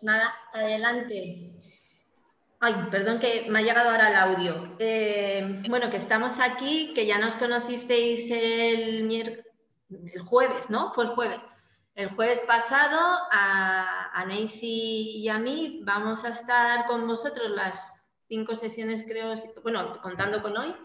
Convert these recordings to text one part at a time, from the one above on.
nada, adelante. Ay, perdón que me ha llegado ahora el audio. Bueno, que estamos aquí, que ya nos conocisteis el jueves, ¿no? Fue el jueves. El jueves pasado a Neisy y a mí vamos a estar con vosotros las 5 sesiones, creo, bueno, contando con hoy,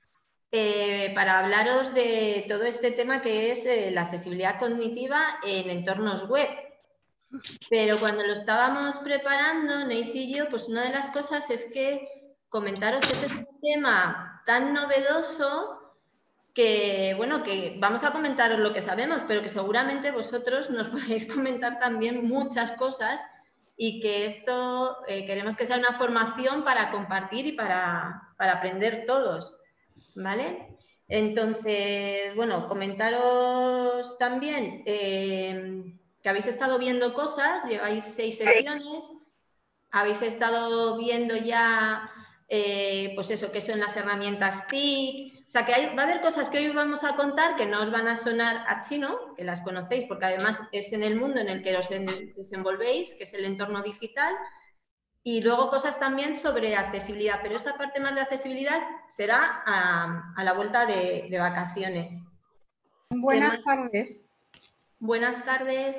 para hablaros de todo este tema que es la accesibilidad cognitiva en entornos web. Pero cuando lo estábamos preparando, Neisy y yo, pues una de las cosas es que comentaros que este es un tema tan novedoso que, bueno, que vamos a comentaros lo que sabemos, pero que seguramente vosotros nos podéis comentar también muchas cosas y que esto queremos que sea una formación para compartir y para aprender todos, ¿vale? Entonces, bueno, comentaros también que habéis estado viendo cosas, lleváis 6 sesiones, habéis estado viendo ya, pues eso, qué son las herramientas TIC, o sea que va a haber cosas que hoy vamos a contar que no os van a sonar a chino, que las conocéis, porque además es en el mundo en el que os desenvolvéis, que es el entorno digital, y luego cosas también sobre accesibilidad, pero esa parte más de accesibilidad será a la vuelta de vacaciones. Buenas tardes. Buenas tardes.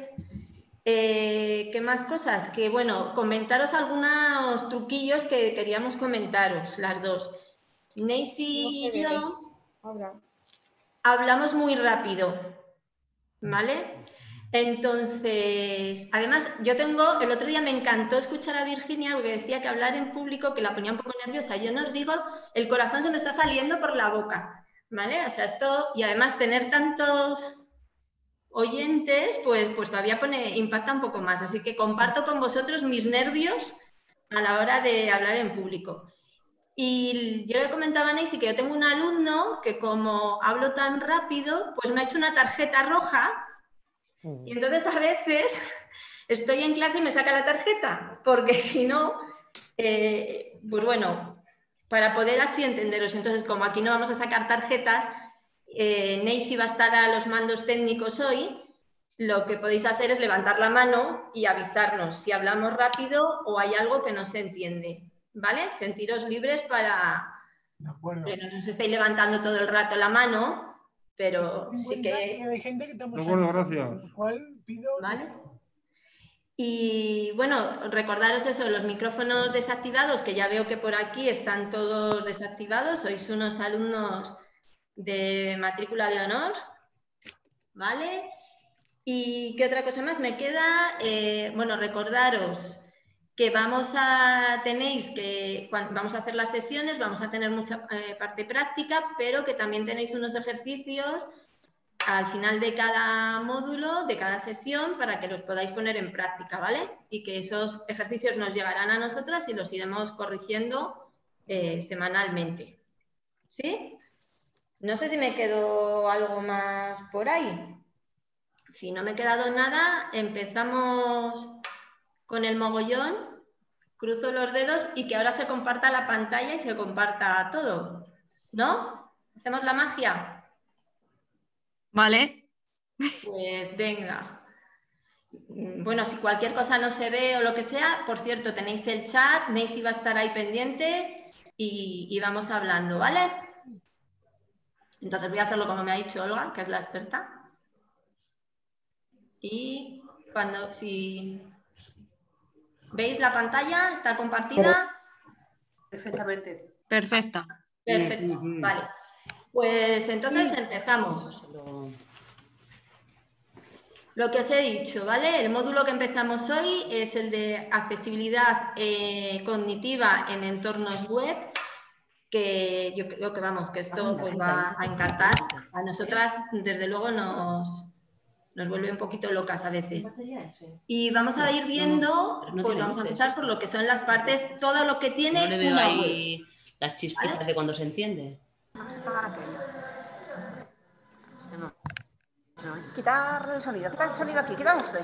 ¿Qué más cosas? Que bueno, comentaros algunos truquillos que queríamos comentaros, las dos. Neisy y yo hablamos muy rápido, ¿vale? Entonces, además, el otro día me encantó escuchar a Virginia porque decía que hablar en público, que la ponía un poco nerviosa. Yo no os digo, el corazón se me está saliendo por la boca, ¿vale? O sea, esto, y además tener tantos oyentes, pues todavía impacta un poco más. Así que comparto con vosotros mis nervios a la hora de hablar en público. Y yo le comentaba a Neisy que yo tengo un alumno que como hablo tan rápido, pues me ha hecho una tarjeta roja y entonces a veces estoy en clase y me saca la tarjeta, porque si no, pues bueno, para poder así entenderos. Entonces, como aquí no vamos a sacar tarjetas, Neisy va a estar a los mandos técnicos hoy. Lo que podéis hacer es levantar la mano y avisarnos si hablamos rápido o hay algo que no se entiende, ¿vale? Sentiros libres para... De acuerdo. No os estáis levantando todo el rato la mano, pero sí que... hay gente que estamos... De acuerdo, gracias. Con lo cual pido... ¿Vale? Y bueno, recordaros eso, los micrófonos desactivados, que ya veo que por aquí están todos desactivados, sois unos alumnos de matrícula de honor, ¿vale? ¿Y qué otra cosa más me queda? Bueno, recordaros que vamos a hacer las sesiones, vamos a tener mucha parte práctica, pero que también tenéis unos ejercicios al final de cada módulo, de cada sesión, para que los podáis poner en práctica, ¿vale? Y que esos ejercicios nos llegarán a nosotras y los iremos corrigiendo semanalmente. ¿Sí? No sé si me quedó algo más por ahí. Si no me he quedado nada, empezamos con el mogollón, cruzo los dedos y que ahora se comparta la pantalla y se comparta todo, ¿no? ¿Hacemos la magia? Vale. Pues venga. Bueno, si cualquier cosa no se ve o lo que sea, por cierto, tenéis el chat, Neisy va a estar ahí pendiente y vamos hablando, ¿vale? Entonces voy a hacerlo como me ha dicho Olga, que es la experta. Y si veis la pantalla, ¿está compartida? Perfectamente. Perfecta. Perfecto, vale. Pues entonces empezamos. Lo que os he dicho, ¿vale? El módulo que empezamos hoy es el de accesibilidad cognitiva en entornos web, que yo creo que que esto os va a encantar. A nosotras, desde luego, nos vuelve un poquito locas a veces. Y vamos a ir viendo, pues vamos a empezar por lo que son las partes, todo lo que tiene no le veo una ahí web. las chispitas, ¿vale? De cuando se enciende. Quitar el sonido aquí, quita esto.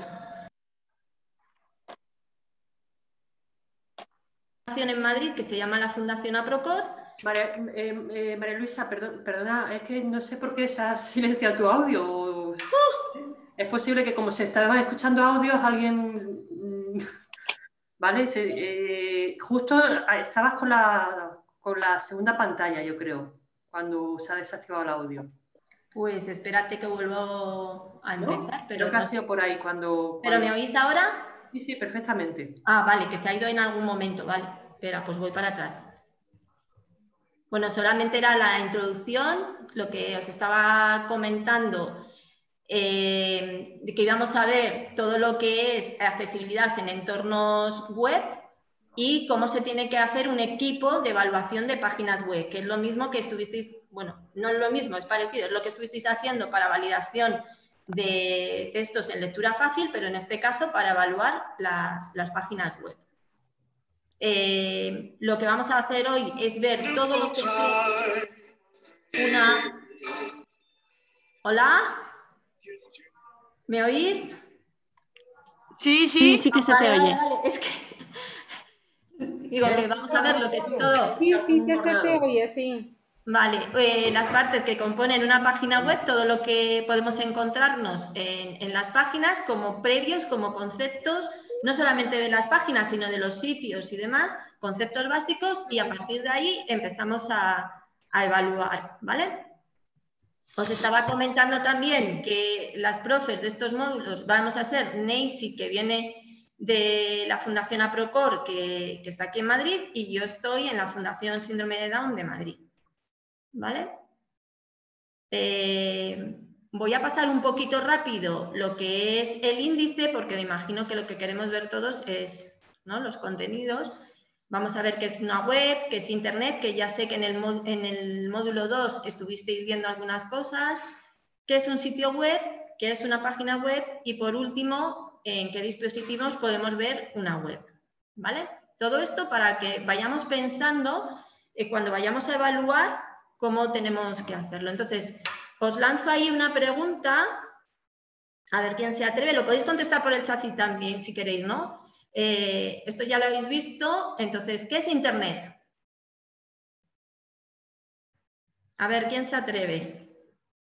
En Madrid que se llama la Fundación APROCOR. María Luisa, perdona, es que no sé por qué se ha silenciado tu audio. Es posible que como se estaban escuchando audios, alguien ¿vale? Justo estabas con la segunda pantalla, yo creo, cuando se ha desactivado el audio. Pues espérate que vuelvo a ¿No? empezar. Creo que ha sido por ahí cuando... ¿Pero me oís ahora? Sí, sí, perfectamente. Ah, vale, que se ha ido en algún momento, vale. Espera, pues voy para atrás. Bueno, solamente era la introducción, lo que os estaba comentando, de que íbamos a ver todo lo que es accesibilidad en entornos web y cómo se tiene que hacer un equipo de evaluación de páginas web, que es lo mismo que estuvisteis, bueno, no es lo mismo, es parecido, es lo que estuvisteis haciendo para validación de textos en lectura fácil, pero en este caso para evaluar las páginas web. Lo que vamos a hacer hoy es ver todo lo que es una... ¿Hola? ¿Me oís? Sí, sí. Sí que se te Vale, oye. vale, es que digo que vamos a ver lo que es todo. Sí, sí que se te oye, sí. Vale, las partes que componen una página web, todo lo que podemos encontrarnos en las páginas como previos, como conceptos, no solamente de las páginas, sino de los sitios y demás, conceptos básicos, y a partir de ahí empezamos a evaluar, ¿vale? Os estaba comentando también que las profes de estos módulos vamos a ser Neisy, que viene de la Fundación APROCOR, que está aquí en Madrid, y yo estoy en la Fundación Síndrome de Down de Madrid. ¿Vale? Voy a pasar un poquito rápido lo que es el índice, porque me imagino que lo que queremos ver todos es, ¿no?, los contenidos. Vamos a ver qué es una web, qué es Internet, que ya sé que en el módulo 2 estuvisteis viendo algunas cosas, qué es un sitio web, qué es una página web y, por último, en qué dispositivos podemos ver una web. ¿Vale? Todo esto para que vayamos pensando, cuando vayamos a evaluar, cómo tenemos que hacerlo. Entonces, os lanzo ahí una pregunta, a ver quién se atreve. Lo podéis contestar por el chat también, si queréis, ¿no? Esto ya lo habéis visto. Entonces, ¿qué es Internet? A ver, ¿quién se atreve?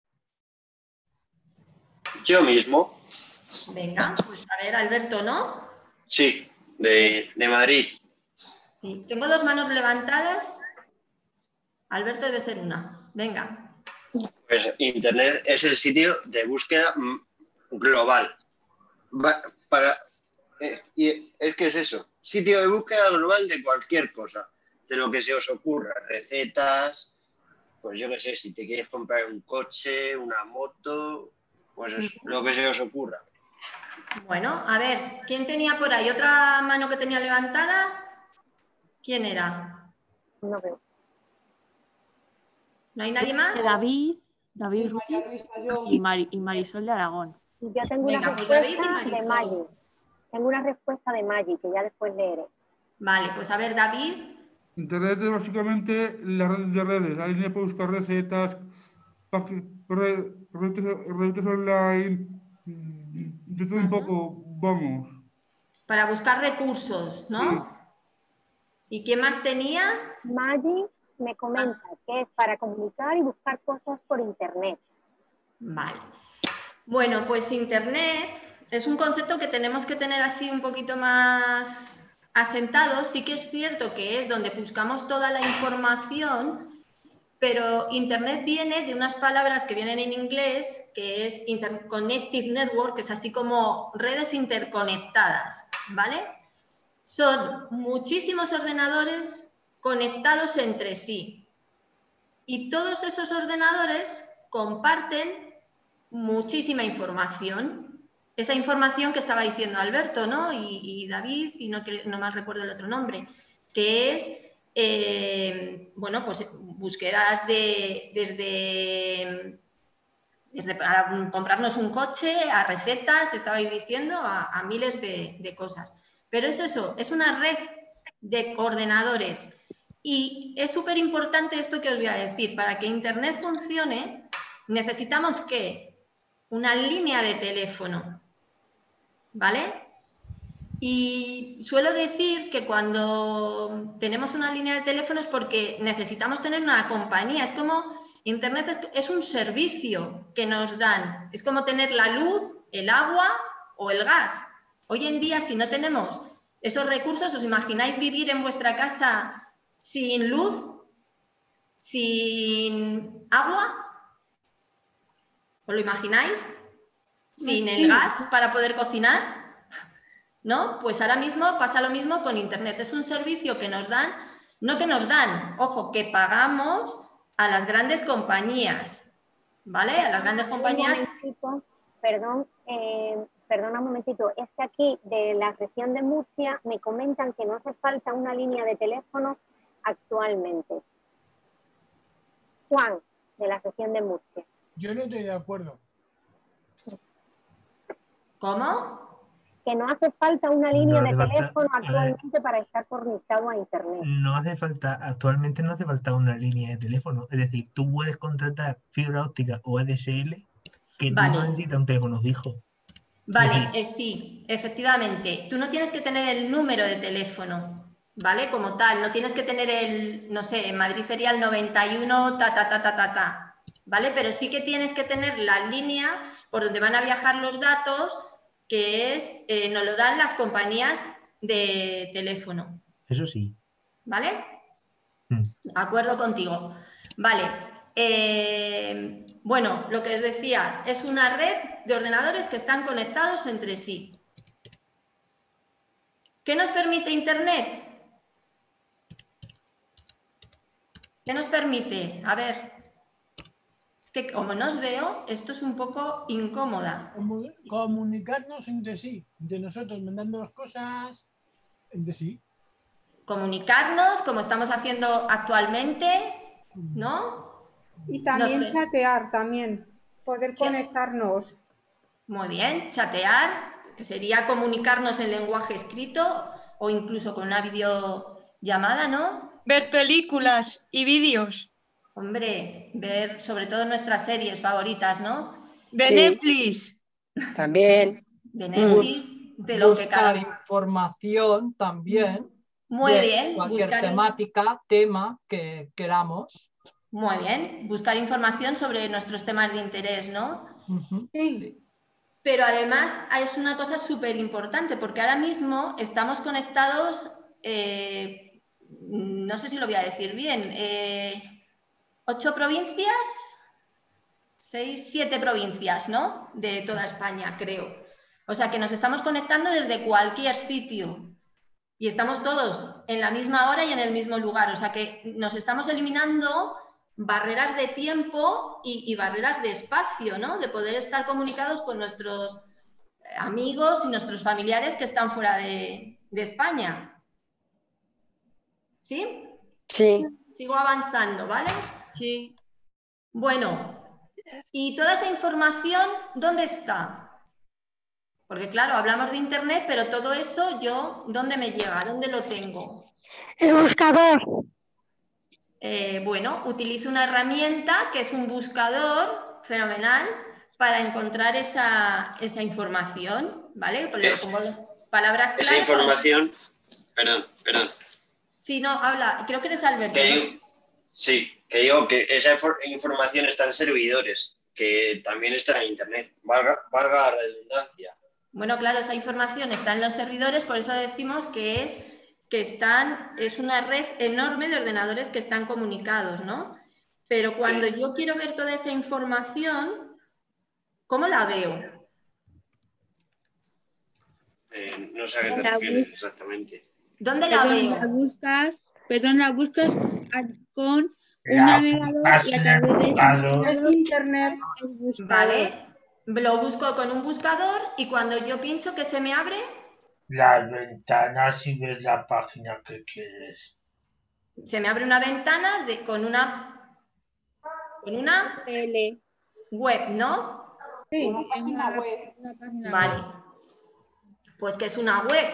Yo mismo. Venga, pues a ver, Alberto, ¿no? Sí, de Madrid. Sí, tengo dos manos levantadas. Alberto debe ser una. Venga. Pues Internet es el sitio de búsqueda global. Y es que es eso, sitio de búsqueda global de cualquier cosa, de lo que se os ocurra, recetas, pues yo qué sé, si te quieres comprar un coche, una moto, pues eso, lo que se os ocurra. Bueno, a ver, ¿quién tenía por ahí otra mano que tenía levantada? ¿Quién era? No veo. ¿No hay nadie más? David Ruiz y Marisol de Aragón. Yo tengo Venga, una pues David y respuesta de Marisol. Maggi. Tengo una respuesta de Maggi que ya después leeré. Vale, pues a ver, David. Internet es básicamente las redes de redes. Alguien puede buscar recetas, redes online, de todo un poco, vamos. Para buscar recursos, ¿no? Sí. ¿Y qué más tenía? Maggi me comenta que es para comunicar y buscar cosas por Internet. Vale. Bueno, pues Internet es un concepto que tenemos que tener así un poquito más asentado. Sí que es cierto que es donde buscamos toda la información, pero Internet viene de unas palabras que vienen en inglés, que es Interconnected Network, que es así como redes interconectadas, ¿vale? Son muchísimos ordenadores conectados entre sí. Y todos esos ordenadores comparten muchísima información. Esa información que estaba diciendo Alberto, ¿no? Y David, y no más recuerdo el otro nombre, que es, bueno, pues búsquedas desde para comprarnos un coche, a recetas, estabais diciendo, a miles de cosas. Pero es eso, es una red de ordenadores. Y es súper importante esto que os voy a decir. Para que Internet funcione, necesitamos ¿qué? Una línea de teléfono, ¿vale? Y suelo decir que cuando tenemos una línea de teléfono es porque necesitamos tener una compañía. Es como Internet es un servicio que nos dan. Es como tener la luz, el agua o el gas. Hoy en día, si no tenemos Esos recursos, ¿os imagináis vivir en vuestra casa sin luz, sin agua? ¿Os lo imagináis? ¿Sin el gas para poder cocinar? ¿No? Pues ahora mismo pasa lo mismo con Internet. Es un servicio que nos dan, no que nos dan, ojo, que pagamos a las grandes compañías, ¿vale? A las grandes compañías... Perdona un momentito, es que aquí de la región de Murcia me comentan que no hace falta una línea de teléfono actualmente. Juan, de la región de Murcia. Yo no estoy de acuerdo. ¿Cómo? Que no hace falta una línea de teléfono actualmente para estar conectado a Internet. No hace falta, actualmente no hace falta una línea de teléfono. Es decir, tú puedes contratar fibra óptica o ADSL que tú no necesitas un teléfono fijo. Vale, sí, efectivamente. Tú no tienes que tener el número de teléfono, ¿vale? Como tal, no tienes que tener el, no sé, en Madrid sería el 91, ¿vale? Pero sí que tienes que tener la línea por donde van a viajar los datos, que es, nos lo dan las compañías de teléfono. Eso sí. ¿Vale? De acuerdo contigo. Vale. Bueno, lo que os decía, es una red de ordenadores que están conectados entre sí. ¿Qué nos permite Internet? ¿Qué nos permite? A ver, es que como no os veo, esto es un poco incómoda. Comunicarnos entre sí, entre nosotros, mandando las cosas entre sí. Comunicarnos, como estamos haciendo actualmente, ¿no? Y también chatear, también, poder conectarnos. Muy bien, chatear, que sería comunicarnos en lenguaje escrito o incluso con una videollamada, ¿no? Ver películas y vídeos. Hombre, ver sobre todo nuestras series favoritas, ¿no? De Netflix. También. De Netflix, de lo que buscar información también. Muy bien. Cualquier temática, tema que queramos. Muy bien, buscar información sobre nuestros temas de interés, ¿no? Sí. Pero además es una cosa súper importante porque ahora mismo estamos conectados, no sé si lo voy a decir bien, 8 provincias, 6, 7 provincias, ¿no? De toda España, creo. O sea que nos estamos conectando desde cualquier sitio y estamos todos en la misma hora y en el mismo lugar. O sea que nos estamos eliminando barreras de tiempo y barreras de espacio, ¿no? De poder estar comunicados con nuestros amigos y nuestros familiares que están fuera de España. ¿Sí? Sí. Sigo avanzando, ¿vale? Sí. Bueno, ¿y toda esa información dónde está? Porque claro, hablamos de Internet, pero todo eso yo, ¿dónde me llega? ¿Dónde lo tengo? El buscador. Bueno, utilizo una herramienta que es un buscador fenomenal para encontrar esa información, ¿vale? Pongo las palabras clave. Esa información, perdón. Sí, no, habla, creo que eres Alberto, ¿no? Sí, que digo que esa información está en servidores, que también está en Internet, valga la redundancia. Bueno, claro, esa información está en los servidores, por eso decimos que es una red enorme de ordenadores que están comunicados, ¿no? Pero cuando yo quiero ver toda esa información, ¿cómo la veo? No sé a qué te refieres exactamente. ¿Dónde la veo? La buscas con un navegador y a través de Internet. Vale, lo busco con un buscador y cuando yo pincho, ¿qué se me abre? Las ventanas y ves la página que quieres. Se me abre una ventana con una web, ¿no? Sí, una página web. Vale. Pues ¿qué es una web?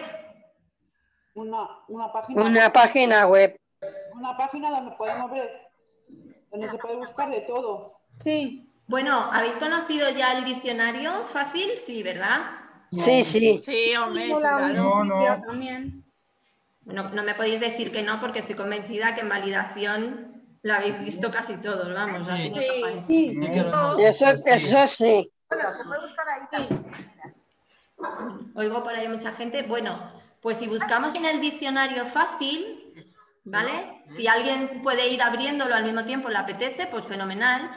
Una página web. Una página donde podemos ver, donde se puede buscar de todo. Sí. Bueno, ¿habéis conocido ya el diccionario fácil? Sí, ¿verdad? Sí. Sí, hombre, claro. No. También. Bueno, no me podéis decir que no porque estoy convencida que en validación la habéis visto casi todos, vamos. Sí. Eso sí. Bueno, se puede buscar ahí también. Oigo por ahí mucha gente. Bueno, Pues si buscamos en el diccionario fácil, ¿vale? Si alguien puede ir abriéndolo al mismo tiempo, le apetece, pues fenomenal.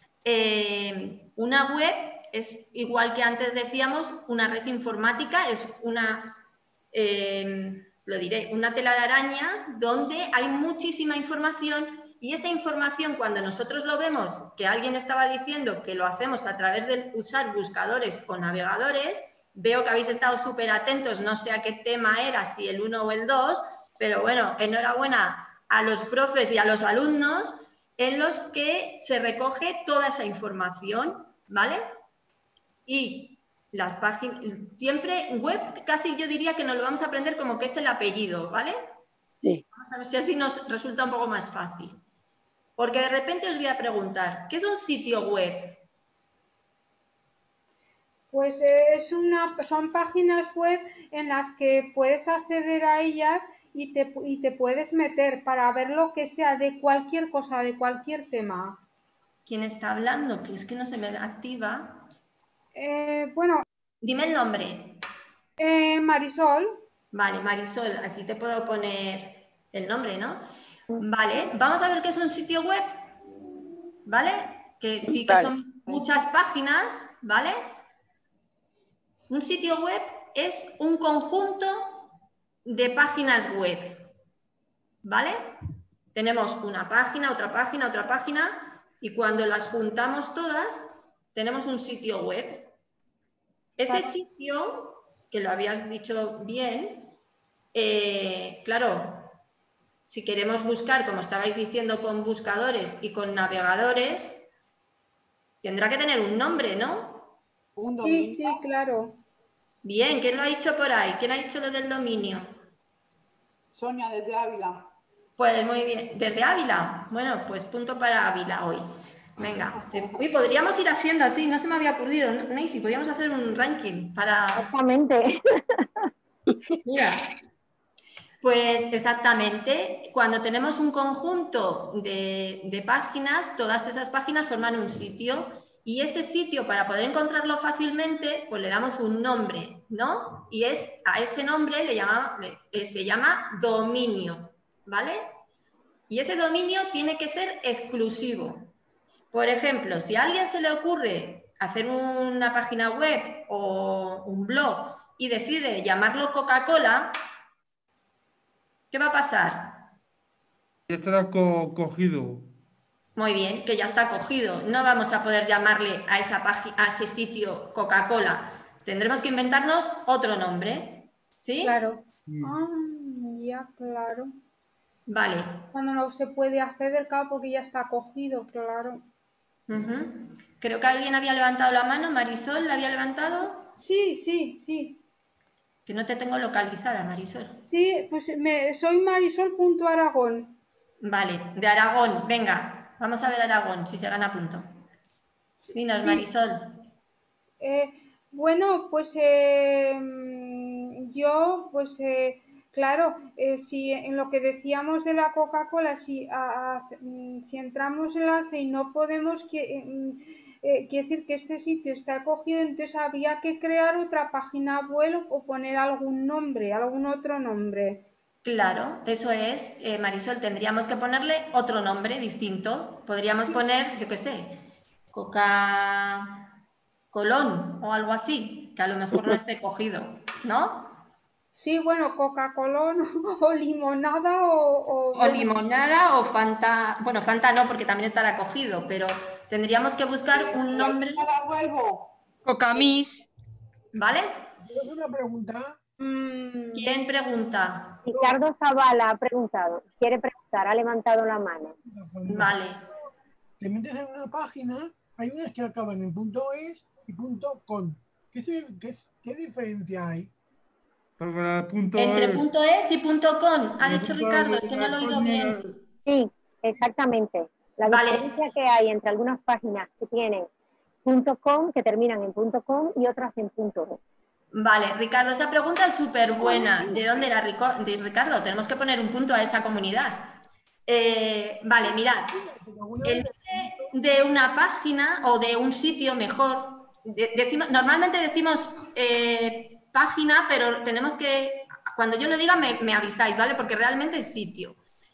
Una web es, igual que antes decíamos, una red informática, es una, lo diré, una tela de araña donde hay muchísima información y esa información, cuando nosotros lo vemos, que alguien estaba diciendo que lo hacemos a través de usar buscadores o navegadores, veo que habéis estado súper atentos, no sé a qué tema era, si el 1 o el 2, pero bueno, enhorabuena a los profes y a los alumnos en los que se recoge toda esa información, ¿vale? Y las páginas, siempre web, casi yo diría que nos lo vamos a aprender como que es el apellido, ¿vale? Sí. Vamos a ver si así nos resulta un poco más fácil. Porque de repente os voy a preguntar, ¿qué es un sitio web? Pues son páginas web en las que puedes acceder a ellas y te puedes meter para ver lo que sea de cualquier cosa, de cualquier tema. ¿Quién está hablando? Que es que no se me activa. Bueno. Dime el nombre. Marisol. Vale, Marisol, así te puedo poner el nombre, ¿no? Vale, vamos a ver qué es un sitio web, ¿vale? Que sí que son muchas páginas, ¿vale? Un sitio web es un conjunto de páginas web, ¿vale? Tenemos una página, otra página, otra página, y cuando las juntamos todas, tenemos un sitio web. Ese sitio, que lo habías dicho bien, claro, si queremos buscar, como estabais diciendo, con buscadores y con navegadores, tendrá que tener un nombre, ¿no? Un dominio. Sí, sí, claro. Bien, ¿quién lo ha dicho por ahí? ¿Quién ha dicho lo del dominio? Sonia, desde Ávila. Pues muy bien, ¿desde Ávila? Bueno, pues punto para Ávila hoy. Venga, uy, podríamos ir haciendo así, no se me había ocurrido, Neisy, podríamos hacer un ranking para... Exactamente. Mira, pues exactamente, cuando tenemos un conjunto de páginas, todas esas páginas forman un sitio y ese sitio, para poder encontrarlo fácilmente, pues le damos un nombre, ¿no? Y a ese nombre se llama dominio, ¿vale? Y ese dominio tiene que ser exclusivo. Por ejemplo, si a alguien se le ocurre hacer una página web o un blog y decide llamarlo Coca-Cola, ¿qué va a pasar? Ya estará cogido. Muy bien, que ya está cogido. No vamos a poder llamarle a ese sitio Coca-Cola. Tendremos que inventarnos otro nombre. ¿Sí? Claro. Ya, claro. Vale. Cuando no se puede acceder, claro, porque ya está cogido, claro. Creo que alguien había levantado la mano. Marisol, ¿la había levantado? Sí, sí, sí. Que no te tengo localizada, Marisol. Sí, pues soy Marisol.Aragón. Vale, de Aragón. Venga, vamos a ver Aragón, si se gana punto. Dinos, sí. Marisol. Bueno, pues yo, pues claro, si en lo que decíamos de la Coca-Cola, si entramos en enlace y no podemos, quiere decir que este sitio está cogido, entonces habría que crear otra página web o poner algún nombre, algún otro nombre. Claro, eso es, Marisol, tendríamos que ponerle otro nombre distinto. Podríamos poner, yo qué sé, Coca-Colón o algo así, que a lo mejor no esté cogido, ¿no? Sí, bueno, Coca-Cola o limonada o limonada o Fanta. Bueno, Fanta no, porque también estará cogido, pero tendríamos que buscar un nombre. Cocamis. ¿Vale? ¿Tienes una pregunta? ¿Quién pregunta? Ricardo Zavala ha preguntado. Quiere preguntar, ha levantado la mano. Vale. Te metes en una página, hay unas que acaban en .es y .com. ¿Qué diferencia hay? Entre .es y .com, ha dicho Ricardo, es que no lo he oído bien. Sí, exactamente. La diferencia que hay entre algunas páginas que tienen .com, que terminan en .com y otras en .es. Vale, Ricardo, esa pregunta es súper buena. ¿De dónde era Ricardo? Tenemos que poner un punto a esa comunidad. Vale, mirad. El nombre de una página o de un sitio, normalmente decimos página, pero tenemos que, cuando yo lo diga me avisáis, ¿vale? Porque realmente es sitio.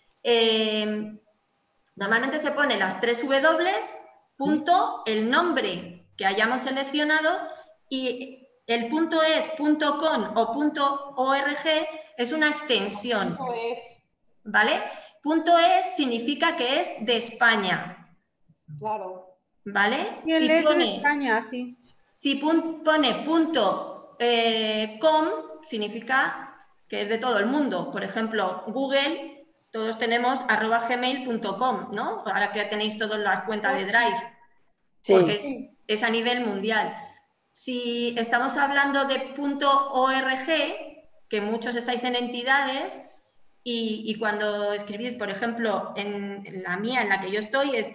Normalmente se pone las 3 W, punto, el nombre que hayamos seleccionado y el punto .es, punto .com o punto .org es una extensión, ¿vale? Punto .es significa que es de España. Claro. ¿Vale? Y el es de España, sí. Si pone punto .com significa que es de todo el mundo. Por ejemplo, Google, todos tenemos @gmail.com, ¿no? Ahora que tenéis todas las cuentas de Drive. Sí. Porque es a nivel mundial. Si estamos hablando de .org, que muchos estáis en entidades, y cuando escribís, por ejemplo, en la mía, en la que yo estoy, es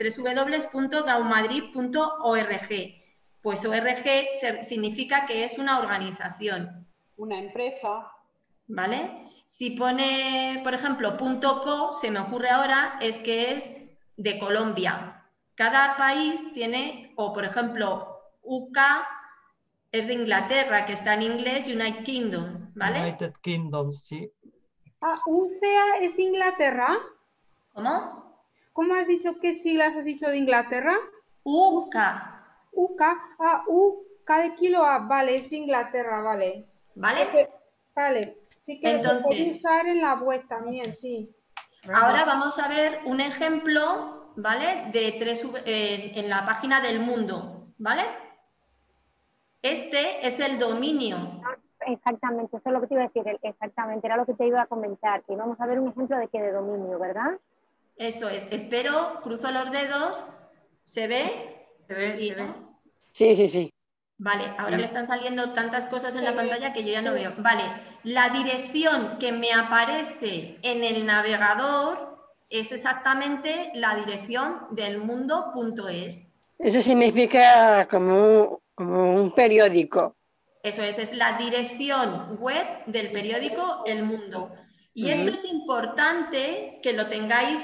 www.gaumadrid.org. Pues ORG significa que es una organización. Una empresa. ¿Vale? Si pone, por ejemplo, .co, se me ocurre ahora, es que es de Colombia. Cada país tiene, o por ejemplo, UK es de Inglaterra, que está en inglés, United Kingdom, ¿vale? United Kingdom, sí. ¿UCA es de Inglaterra? ¿Cómo? ¿Cómo has dicho? ¿Qué siglas has dicho de Inglaterra? UK. UK. UK de kilo A, vale, es de Inglaterra, vale. ¿Vale? Vale, sí que se puede usar en la web también, sí. Ahora vamos a ver un ejemplo, ¿vale? De en la página del mundo, ¿vale? Este es el dominio. Exactamente, eso es lo que te iba a decir, exactamente, era lo que te iba a comentar, que vamos a ver un ejemplo de que de dominio, ¿verdad? Eso es, espero, cruzo los dedos, ¿se ve? Se ve, sí, se ve. Sí, sí, sí. Vale, ahora me están saliendo tantas cosas en la pantalla que yo ya no veo. Vale, la dirección que me aparece en el navegador es exactamente la dirección del mundo.es. Eso significa como un periódico. Eso es la dirección web del periódico El Mundo. Y esto es importante que lo tengáis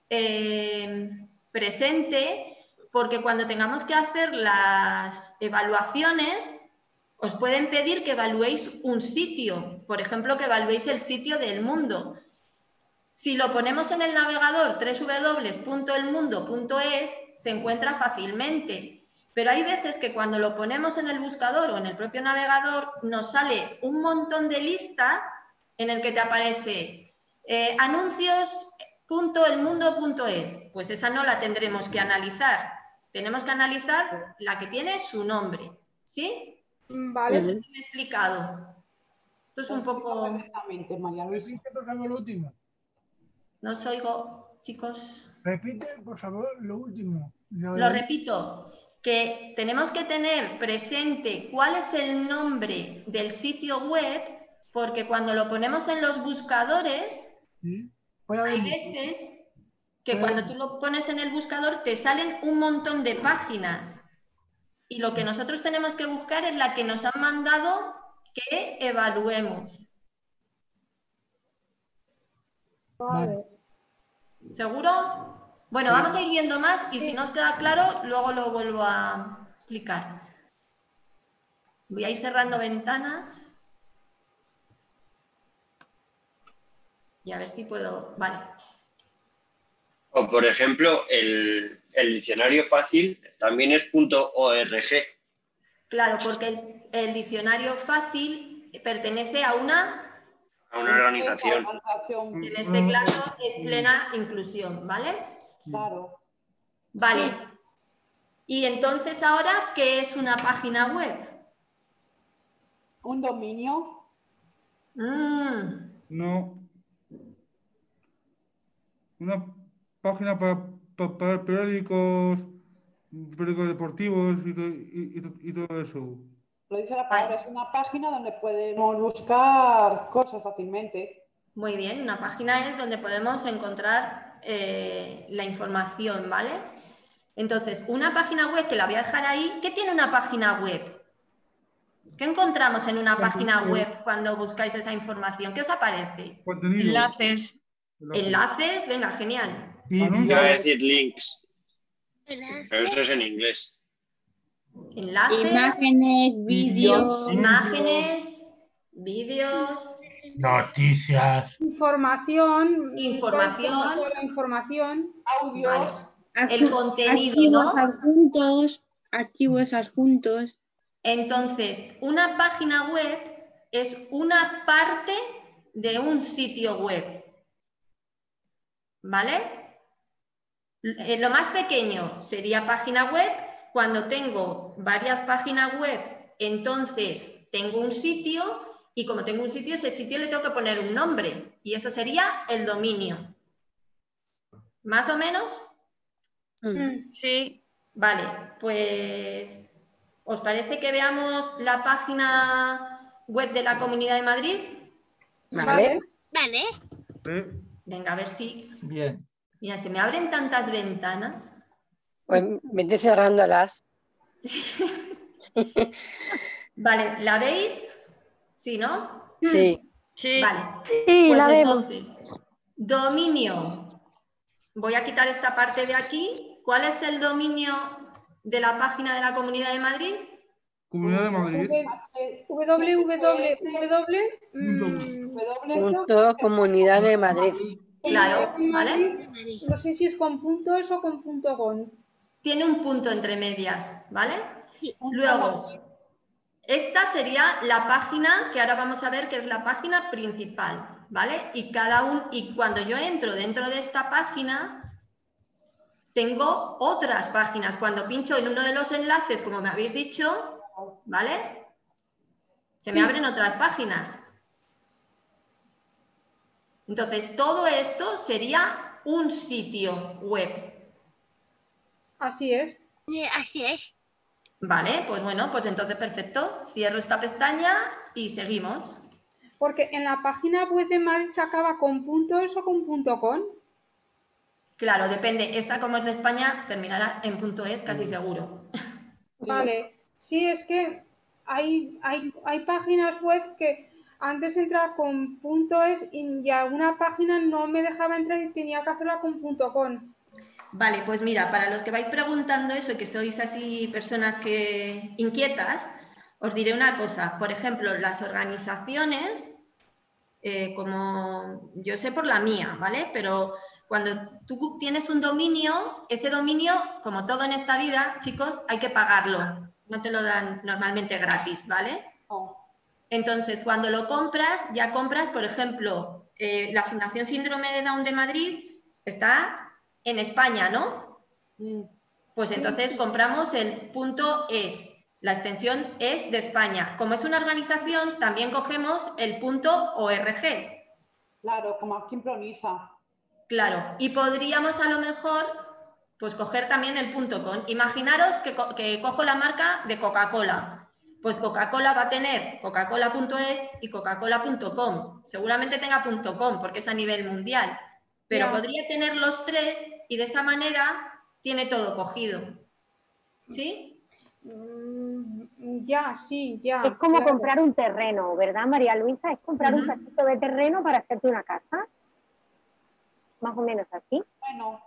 presente, porque cuando tengamos que hacer las evaluaciones, os pueden pedir que evaluéis un sitio, por ejemplo, que evaluéis el sitio del mundo. Si lo ponemos en el navegador www.elmundo.es, se encuentra fácilmente. Pero hay veces que cuando lo ponemos en el buscador o en el propio navegador, nos sale un montón de lista en el que te aparece anuncios.elmundo.es. Pues esa no la tendremos que analizar. Tenemos que analizar la que tiene su nombre. ¿Sí? Vale. No sé si me he explicado. Esto es un poco... Perfectamente, María Luisa. Repite, por favor, lo último. No os oigo, chicos. Repite, por favor, lo último. Lo repito, que tenemos que tener presente cuál es el nombre del sitio web, porque cuando lo ponemos en los buscadores, ¿sí? hay veces que cuando tú lo pones en el buscador te salen un montón de páginas. Y lo que nosotros tenemos que buscar es la que nos han mandado que evaluemos. Vale. ¿Seguro? Bueno, vamos a ir viendo más y si no os queda claro, luego lo vuelvo a explicar. Voy a ir cerrando ventanas. Y a ver si puedo... Vale. O, por ejemplo, el diccionario fácil también es .org. Claro, porque el diccionario fácil pertenece a una organización. En este caso es plena inclusión, ¿vale? Claro. Vale. Sí. Y entonces ahora, ¿qué es una página web? ¿Un dominio? No. Una página para periódicos deportivos y todo eso. Lo dice la palabra, es una página donde podemos buscar cosas fácilmente. Muy bien, una página es donde podemos encontrar la información, ¿vale? Entonces, una página web, que la voy a dejar ahí, ¿qué tiene una página web? ¿Qué encontramos en una página web cuando buscáis esa información? ¿Qué os aparece? Contenido. Enlaces. ¿Enlaces? Venga, genial. Iba a decir links. Pero eso es en inglés. Enlaces. Imágenes, vídeos. Imágenes, vídeos. Noticias. Información. Audios. El contenido, archivos ¿no? Archivos adjuntos. Entonces, una página web es una parte de un sitio web. ¿Vale? Lo más pequeño sería página web. Cuando tengo varias páginas web, entonces tengo un sitio y como tengo un sitio, ese sitio le tengo que poner un nombre y eso sería el dominio. ¿Más o menos? Sí. Vale, pues ¿os parece que veamos la página web de la Comunidad de Madrid? Vale. Vale. Venga, a ver si... Bien. Mira, se me abren tantas ventanas. Pues vete cerrándolas. Vale, ¿la veis? ¿Sí, no? Sí. Vale. Sí, Pues la vemos. entonces, dominio. Voy a quitar esta parte de aquí. ¿Cuál es el dominio de la página de la Comunidad de Madrid? Comunidad de Madrid. Comunidad de Madrid. Claro, ¿vale? No sé si es con .es o con .com. Tiene un punto entre medias, ¿vale? Luego, esta sería la página que ahora vamos a ver que es la página principal, ¿vale? Y cuando yo entro dentro de esta página, tengo otras páginas. Cuando pincho en uno de los enlaces, como me habéis dicho, ¿vale? Se me abren otras páginas. Entonces, todo esto sería un sitio web. Así es. Así es. Vale, pues bueno, pues entonces perfecto. Cierro esta pestaña y seguimos. Porque en la página web de Madrid acaba con .es o con .com. Claro, depende. Esta, como es de España, terminará en .es casi seguro. Vale. Sí, es que hay páginas web que antes entraba con .es y alguna página no me dejaba entrar y tenía que hacerla con .com. Vale, pues mira, para los que vais preguntando eso, que sois así personas que inquietas, os diré una cosa. Por ejemplo, las organizaciones, como yo sé por la mía, ¿vale? Pero cuando tú tienes un dominio, ese dominio, como todo en esta vida, chicos, hay que pagarlo. No te lo dan normalmente gratis, ¿vale? Entonces, cuando lo compras, ya compras, por ejemplo, la Fundación Síndrome de Down de Madrid está en España, ¿no? Pues Sí. entonces compramos el .es. La extensión es de España. Como es una organización, también cogemos el .org. Claro, como aquí en Promisa. Claro, y podríamos a lo mejor pues coger también el .com. Imaginaros que cojo la marca de Coca-Cola. Pues Coca-Cola va a tener coca-cola.es y coca-cola.com. Seguramente tenga .com porque es a nivel mundial. Pero podría tener los tres y de esa manera tiene todo cogido. ¿Sí? Ya, sí, ya. Es como comprar un terreno, ¿verdad, María Luisa? Es comprar un cachito de terreno para hacerte una casa. Más o menos así. Bueno.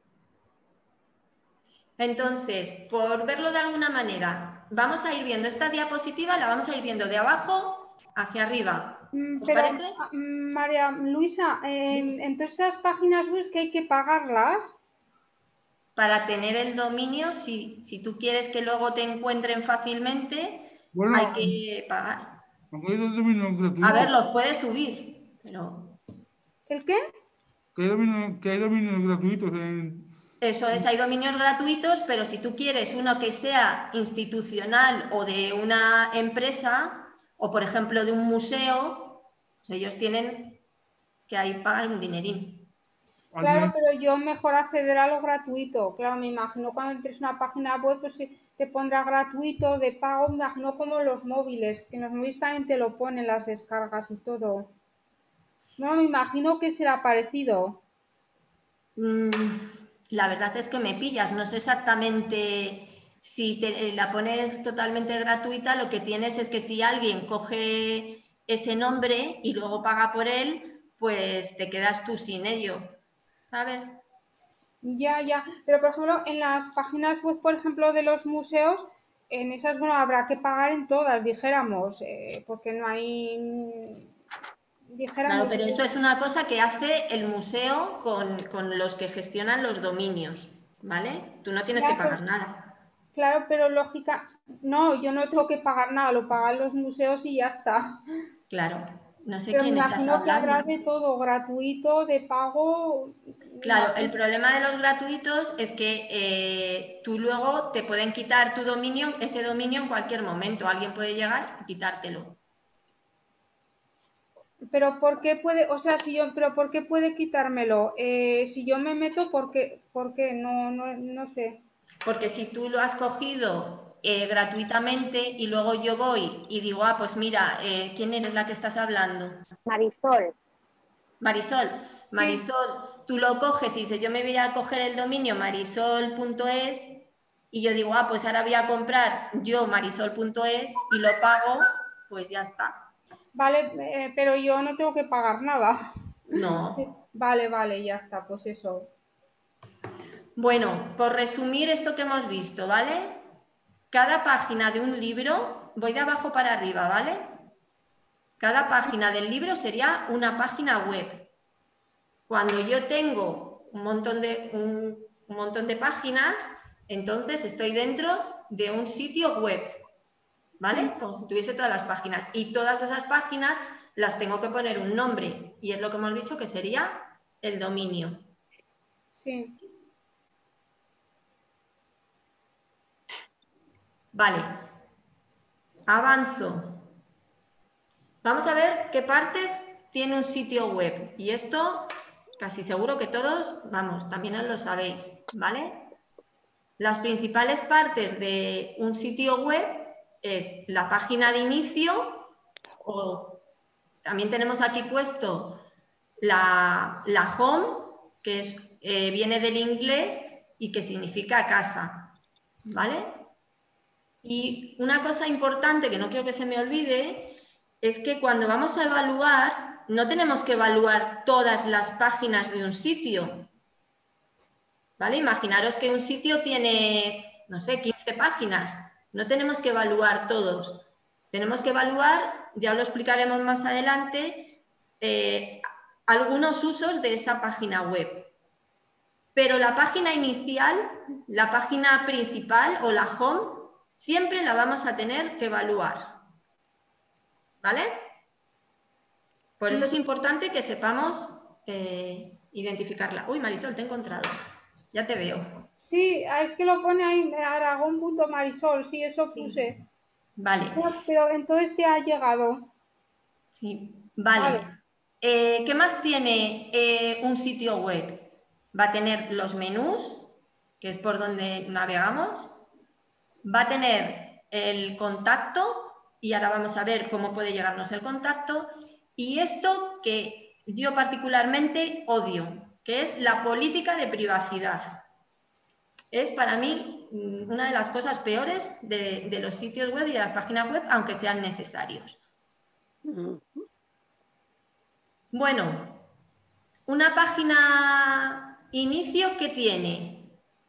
Entonces, por verlo de alguna manera, vamos a ir viendo esta diapositiva, la vamos a ir viendo de abajo hacia arriba. ¿Os parece? María Luisa, entonces esas páginas web que hay que pagarlas. Para tener el dominio, si tú quieres que luego te encuentren fácilmente, Bueno, hay que pagar. aunque hay dos dominios gratuitos. A ver, los puedes subir, pero... ¿El qué? Que hay dominios gratuitos Eso es, hay dominios gratuitos, pero si tú quieres uno que sea institucional o de una empresa, o por ejemplo de un museo, pues ellos tienen que ahí pagar un dinerín. Claro, pero yo mejor acceder a lo gratuito. Claro, me imagino cuando entres en una página web, pues te pondrá gratuito, de pago, me imagino como los móviles, que en los móviles también te lo ponen las descargas y todo. No, me imagino que será parecido. La verdad es que me pillas, no sé exactamente si la pones totalmente gratuita, lo que tienes es que si alguien coge ese nombre y luego paga por él, pues te quedas tú sin ello, ¿sabes? Ya, pero por ejemplo en las páginas web, por ejemplo, de los museos, en esas, bueno, habrá que pagar en todas, dijéramos, porque Claro, pero eso es una cosa que hace el museo con los que gestionan los dominios, ¿vale? Tú no tienes que pagar nada. Claro, pero lógica, no, yo no tengo que pagar nada, lo pagan los museos y ya está. Claro, no sé Pero me quién estás imagino que habrá hablando. de todo, gratuito, de pago. Claro, el problema de los gratuitos es que tú luego te pueden quitar tu dominio, ese dominio en cualquier momento. Alguien puede llegar y quitártelo. Pero ¿por qué puede, o sea, pero ¿por qué puede quitármelo? Si yo me meto, ¿por qué? No sé. Porque si tú lo has cogido gratuitamente y luego yo voy y digo, ah, pues mira, ¿quién eres la que estás hablando? Marisol. Marisol, tú lo coges y dices, yo me voy a coger el dominio marisol.es y yo digo, ah, pues ahora voy a comprar yo marisol.es y lo pago, pues ya está. Vale, pero yo no tengo que pagar nada. No. Vale, ya está, pues eso. Bueno, por resumir esto que hemos visto, ¿vale? Cada página de un libro, voy de abajo para arriba, ¿vale? Cada página del libro sería una página web. Cuando yo tengo un montón de páginas, entonces estoy dentro de un sitio web, ¿vale? Como si tuviese todas las páginas. Y todas esas páginas las tengo que poner un nombre. Y es lo que hemos dicho que sería el dominio. Sí. Vale. Avanzo. Vamos a ver qué partes tiene un sitio web. Y esto casi seguro que todos, vamos, también lo sabéis, ¿vale? Las principales partes de un sitio web es la página de inicio, o también tenemos aquí puesto la home, que viene del inglés y que significa casa, ¿vale? Y una cosa importante que no quiero que se me olvide es que cuando vamos a evaluar, no tenemos que evaluar todas las páginas de un sitio, ¿vale? Imaginaros que un sitio tiene, no sé, 15 páginas. No tenemos que evaluar todos. Tenemos que evaluar, ya lo explicaremos más adelante, algunos usos de esa página web. Pero la página inicial, la página principal o la home, siempre la vamos a tener que evaluar. ¿Vale? Por eso es importante que sepamos identificarla. Uy, Marisol, te he encontrado. Ya te veo. Sí, es que lo pone ahí, aragón.marisol, sí, eso puse. Vale. Pero entonces te ha llegado. Sí, vale. ¿Qué más tiene un sitio web? Va a tener los menús, que es por donde navegamos. Va a tener el contacto, y ahora vamos a ver cómo puede llegarnos el contacto. Y esto que yo particularmente odio, que es la política de privacidad. Es para mí una de las cosas peores de los sitios web y de las páginas web, aunque sean necesarios. Bueno, una página inicio, ¿qué tiene?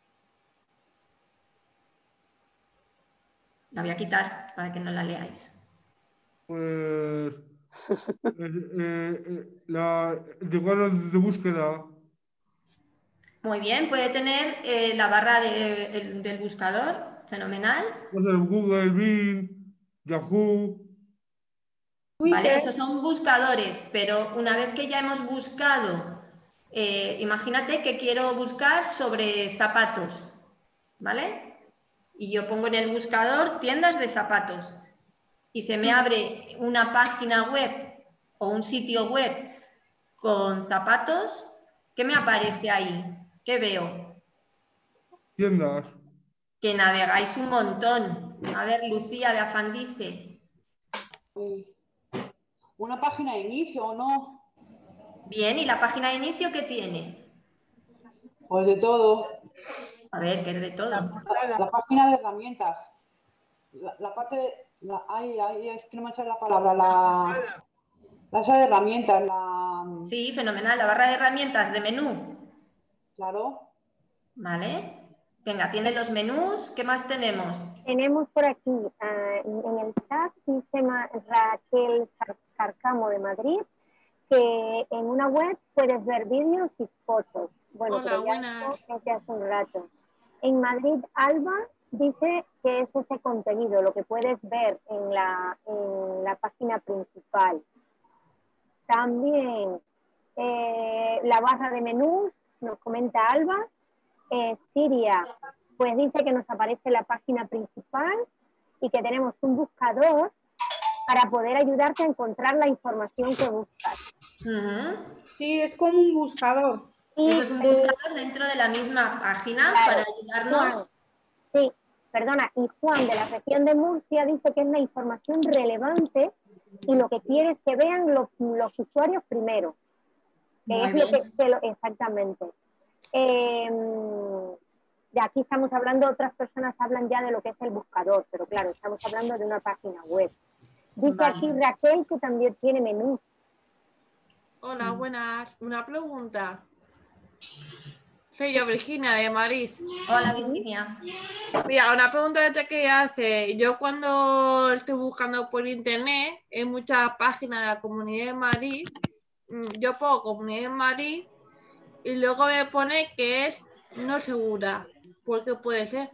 La voy a quitar para que no la leáis. Pues de barras de búsqueda. Muy bien, puede tener la barra del buscador, fenomenal. Puede ser Google, Bing, Yahoo. Vale, esos son buscadores, pero una vez que ya hemos buscado, imagínate que quiero buscar sobre zapatos, ¿vale? Y yo pongo en el buscador tiendas de zapatos y se me abre una página web o un sitio web con zapatos. ¿Qué me aparece ahí? ¿Qué veo? Tiendas. Que navegáis un montón. A ver, Lucía de Afandice. Una página de inicio, ¿o no? Bien, ¿y la página de inicio qué tiene? Pues de todo. A ver, ¿qué es de todo? La página de herramientas. La parte de... es que no me sale la palabra. La esa de herramientas. Sí, fenomenal. La barra de herramientas de menú. Claro. Vale. Venga, tiene los menús. ¿Qué más tenemos? Tenemos por aquí, en el chat, dice Raquel Carcamo de Madrid, que en una web puedes ver vídeos y fotos. Bueno, Hola, pero ya buenas. esto es de hace un rato. En Madrid, Alba dice que es ese contenido, lo que puedes ver en la página principal. También la barra de menús, nos comenta Alba. Siria, pues dice que nos aparece la página principal y que tenemos un buscador para poder ayudarte a encontrar la información que buscas. Sí, es como un buscador. Eso es un buscador dentro de la misma página, claro, para ayudarnos. Juan, sí, perdona, y Juan de la región de Murcia dice que es la información relevante y lo que quiere es que vean los usuarios primero. Muy es bien. Exactamente. De aquí estamos hablando, otras personas hablan ya de lo que es el buscador, pero claro, estamos hablando de una página web. Dice aquí Raquel que también tiene menú. Hola, buenas. Una pregunta. Soy yo, Virginia, de Madrid. Hola, Virginia. Mira, una pregunta que te quería hacer. Yo cuando estoy buscando por internet, en muchas páginas de la Comunidad de Madrid, yo pongo Comunidad de Madrid y luego me pone que es no segura. ¿Por qué puede ser?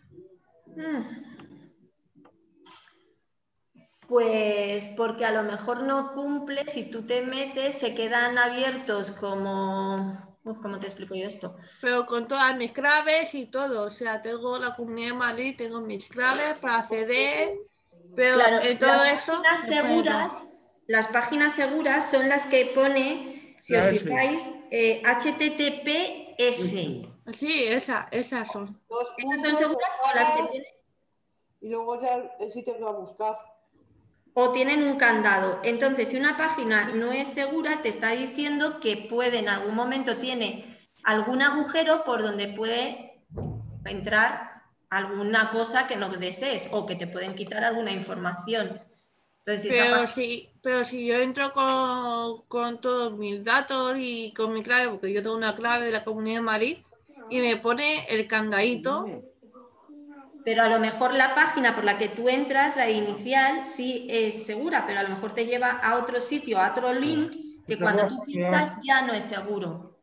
Pues porque a lo mejor no cumple, si tú te metes, se quedan abiertos como... ¿cómo te explico yo esto? Pero con todas mis claves y todo, o sea, tengo la Comunidad de Madrid, tengo mis claves para acceder, pero claro, en todo eso... Las páginas seguras son las que pone, si os fijáis, HTTPS. Sí, esas son. ¿Esas son seguras o las que tienen? Y luego ya el sitio que va a buscar. O tienen un candado. Entonces, si una página no es segura, te está diciendo que puede, en algún momento tiene algún agujero por donde puede entrar alguna cosa que no desees o que te pueden quitar alguna información. Entonces, pero si yo entro con todos mis datos y con mi clave, porque yo tengo una clave de la Comunidad de Madrid, y me pone el candadito. Pero a lo mejor la página por la que tú entras, la inicial, sí es segura, pero a lo mejor te lleva a otro sitio, a otro link, que cuando tú pinchas ya no es seguro.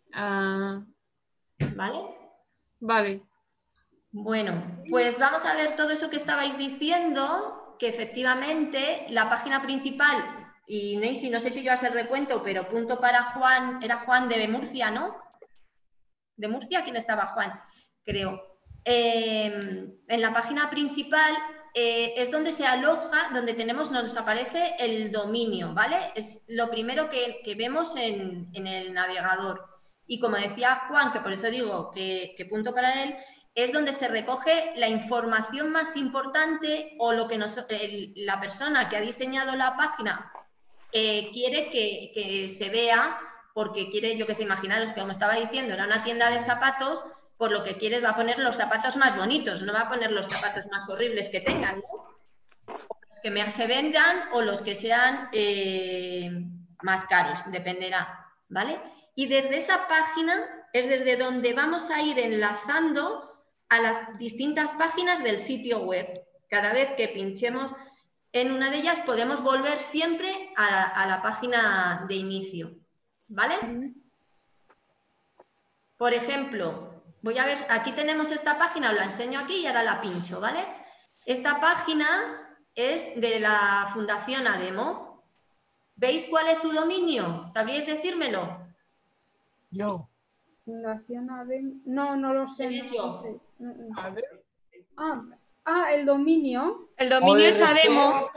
¿Vale? Vale. Bueno, pues vamos a ver todo eso que estabais diciendo, que efectivamente la página principal, y Neisy, no sé si yo hace el recuento, pero punto para Juan, era Juan de Murcia, ¿no? ¿De Murcia? ¿Quién estaba? Juan, creo. En la página principal es donde se aloja, donde nos aparece el dominio, ¿vale? Es lo primero que vemos en el navegador. Y como decía Juan, que por eso digo que punto para él, es donde se recoge la información más importante o lo que la persona que ha diseñado la página quiere que se vea, porque quiere, yo que sé, imaginaros que como estaba diciendo, era una tienda de zapatos, por lo que quiere va a poner los zapatos más bonitos, no va a poner los zapatos más horribles que tengan, ¿no? O los que más se vendan o los que sean más caros, dependerá, ¿vale? Y desde esa página es desde donde vamos a ir enlazando a las distintas páginas del sitio web. Cada vez que pinchemos en una de ellas podemos volver siempre a la página de inicio, ¿vale? Por ejemplo, voy a ver, aquí tenemos esta página, os la enseño aquí y ahora la pincho, ¿vale? Esta página es de la Fundación ADEMO. ¿Veis cuál es su dominio? ¿Sabríais decírmelo? Yo. Fundación ADEMO. No, no lo sé. No sé. El dominio. El dominio es ADEMO.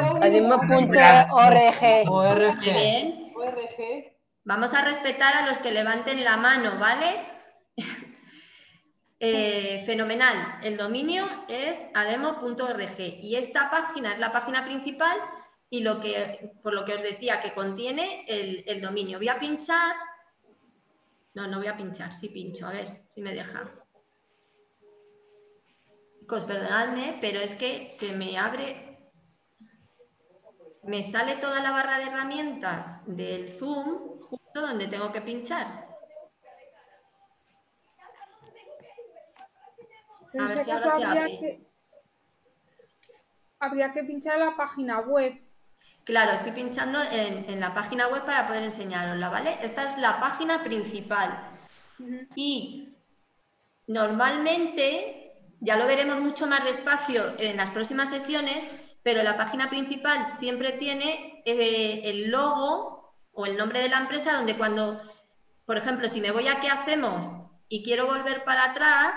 ADEMO.org. Bien. Vamos a respetar a los que levanten la mano, ¿vale? Fenomenal. El dominio es ademo.org y esta página es la página principal y por lo que os decía, que contiene el dominio. Voy a pinchar. No voy a pinchar, sí pincho, a ver si me deja. Chicos, perdonadme, pero es que se me abre, me sale toda la barra de herramientas del Zoom justo donde tengo que pinchar. En ese caso habría que pinchar la página web. Claro, estoy pinchando en la página web para poder enseñarosla, ¿vale? Esta es la página principal. Y normalmente, ya lo veremos mucho más despacio en las próximas sesiones, pero la página principal siempre tiene el logo o el nombre de la empresa, donde cuando, por ejemplo, si me voy a ¿Qué hacemos? Y quiero volver para atrás,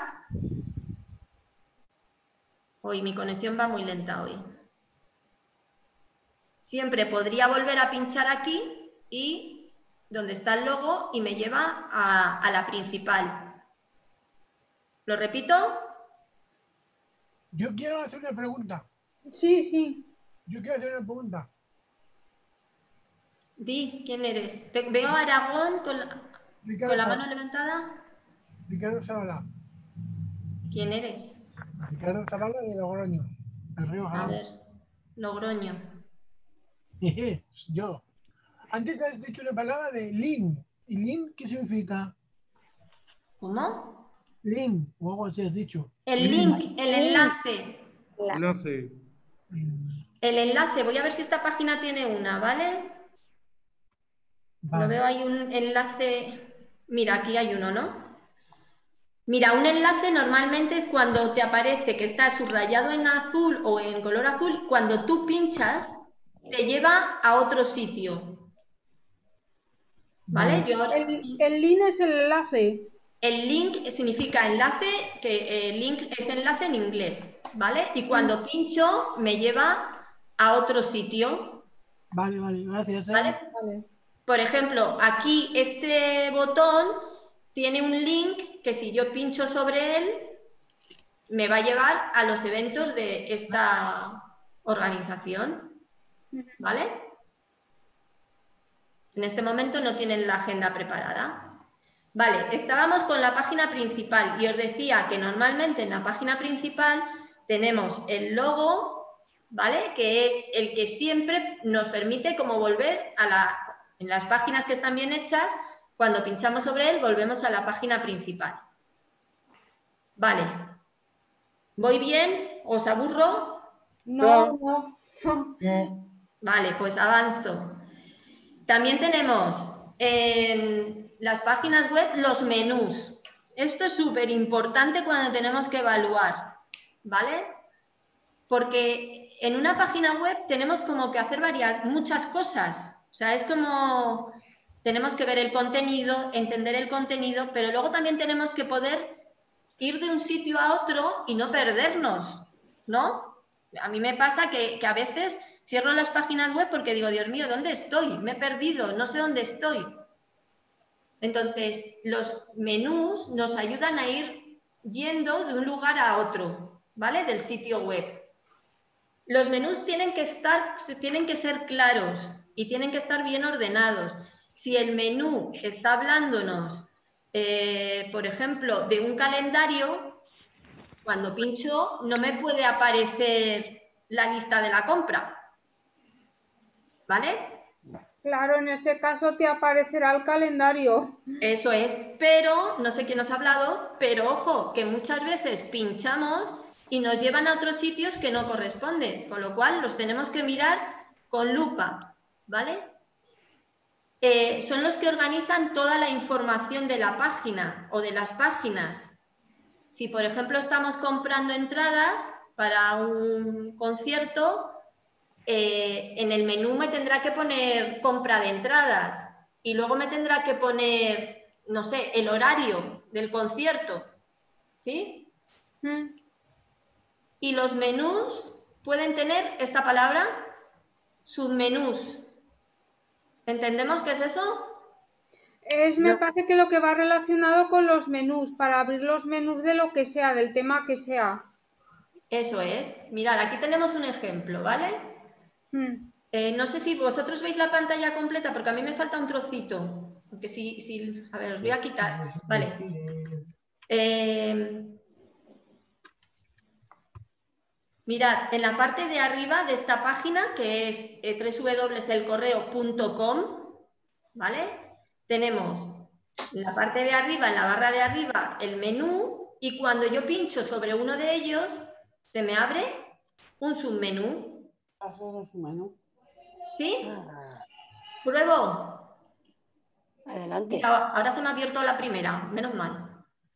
hoy mi conexión va muy lenta hoy. Siempre podría volver a pinchar aquí y donde está el logo y me lleva a la principal. ¿Lo repito? Yo quiero hacer una pregunta. Sí, sí. Yo quiero hacer una pregunta. Di, ¿quién eres? Veo a Aragón con la mano levantada. Ricardo Zavala. ¿Quién eres? Ricardo Zavala de Logroño, el río A Jarama. ver, Logroño. Yo. Antes has dicho una palabra de link. ¿Y link qué significa? ¿Cómo? Link, o algo así has dicho. El link, el enlace. Enlace. El enlace, voy a ver si esta página tiene una, ¿vale? No veo ahí un enlace. Mira, aquí hay uno, ¿no? Mira, un enlace normalmente es cuando te aparece que está subrayado en azul o en color azul. Cuando tú pinchas, te lleva a otro sitio. ¿Vale? El link es el enlace. El link significa enlace, que el link es enlace en inglés, ¿vale? Y cuando pincho, me lleva a otro sitio. Vale, gracias. ¿Vale? Por ejemplo, aquí este botón tiene un link que si yo pincho sobre él, me va a llevar a los eventos de esta organización, ¿vale? En este momento no tienen la agenda preparada. Vale, estábamos con la página principal y os decía que normalmente en la página principal tenemos el logo, ¿vale? Que es el que siempre nos permite como volver en las páginas que están bien hechas, cuando pinchamos sobre él volvemos a la página principal. Vale. ¿Voy bien? ¿Os aburro? No. Vale, pues avanzo. También tenemos en las páginas web los menús. Esto es súper importante cuando tenemos que evaluar, ¿vale? Porque en una página web tenemos como que hacer muchas cosas. O sea, es como tenemos que ver el contenido, entender el contenido, pero luego también tenemos que poder ir de un sitio a otro y no perdernos, ¿no? A mí me pasa que a veces cierro las páginas web porque digo, Dios mío, ¿dónde estoy? Me he perdido, no sé dónde estoy. Entonces, los menús nos ayudan a ir yendo de un lugar a otro, ¿vale? Del sitio web. Los menús tienen que ser claros y tienen que estar bien ordenados. Si el menú está hablándonos, por ejemplo, de un calendario, cuando pincho no me puede aparecer la lista de la compra, ¿vale? Claro, en ese caso te aparecerá el calendario. Eso es, pero, no sé quién os ha hablado, pero ojo, que muchas veces pinchamos y nos llevan a otros sitios que no corresponden, con lo cual los tenemos que mirar con lupa, ¿vale? Son los que organizan toda la información de la página o de las páginas. Si, por ejemplo, estamos comprando entradas para un concierto, en el menú me tendrá que poner compra de entradas y luego me tendrá que poner, no sé, el horario del concierto, ¿sí? Y los menús pueden tener esta palabra, submenús. ¿Entendemos qué es eso? Me parece que lo que va relacionado con los menús, para abrir los menús de lo que sea, del tema que sea. Eso es. Mirad, aquí tenemos un ejemplo, ¿vale? No sé si vosotros veis la pantalla completa, porque a mí me falta un trocito. Porque a ver, os voy a quitar. Vale. Mirad, en la parte de arriba de esta página, que es www.elcorreo.com, ¿vale? Tenemos en la parte de arriba, en la barra de arriba, el menú, y cuando yo pincho sobre uno de ellos, se me abre un submenú. ¿Sí? ¿Pruebo? Adelante. Mira, ahora se me ha abierto la primera, menos mal.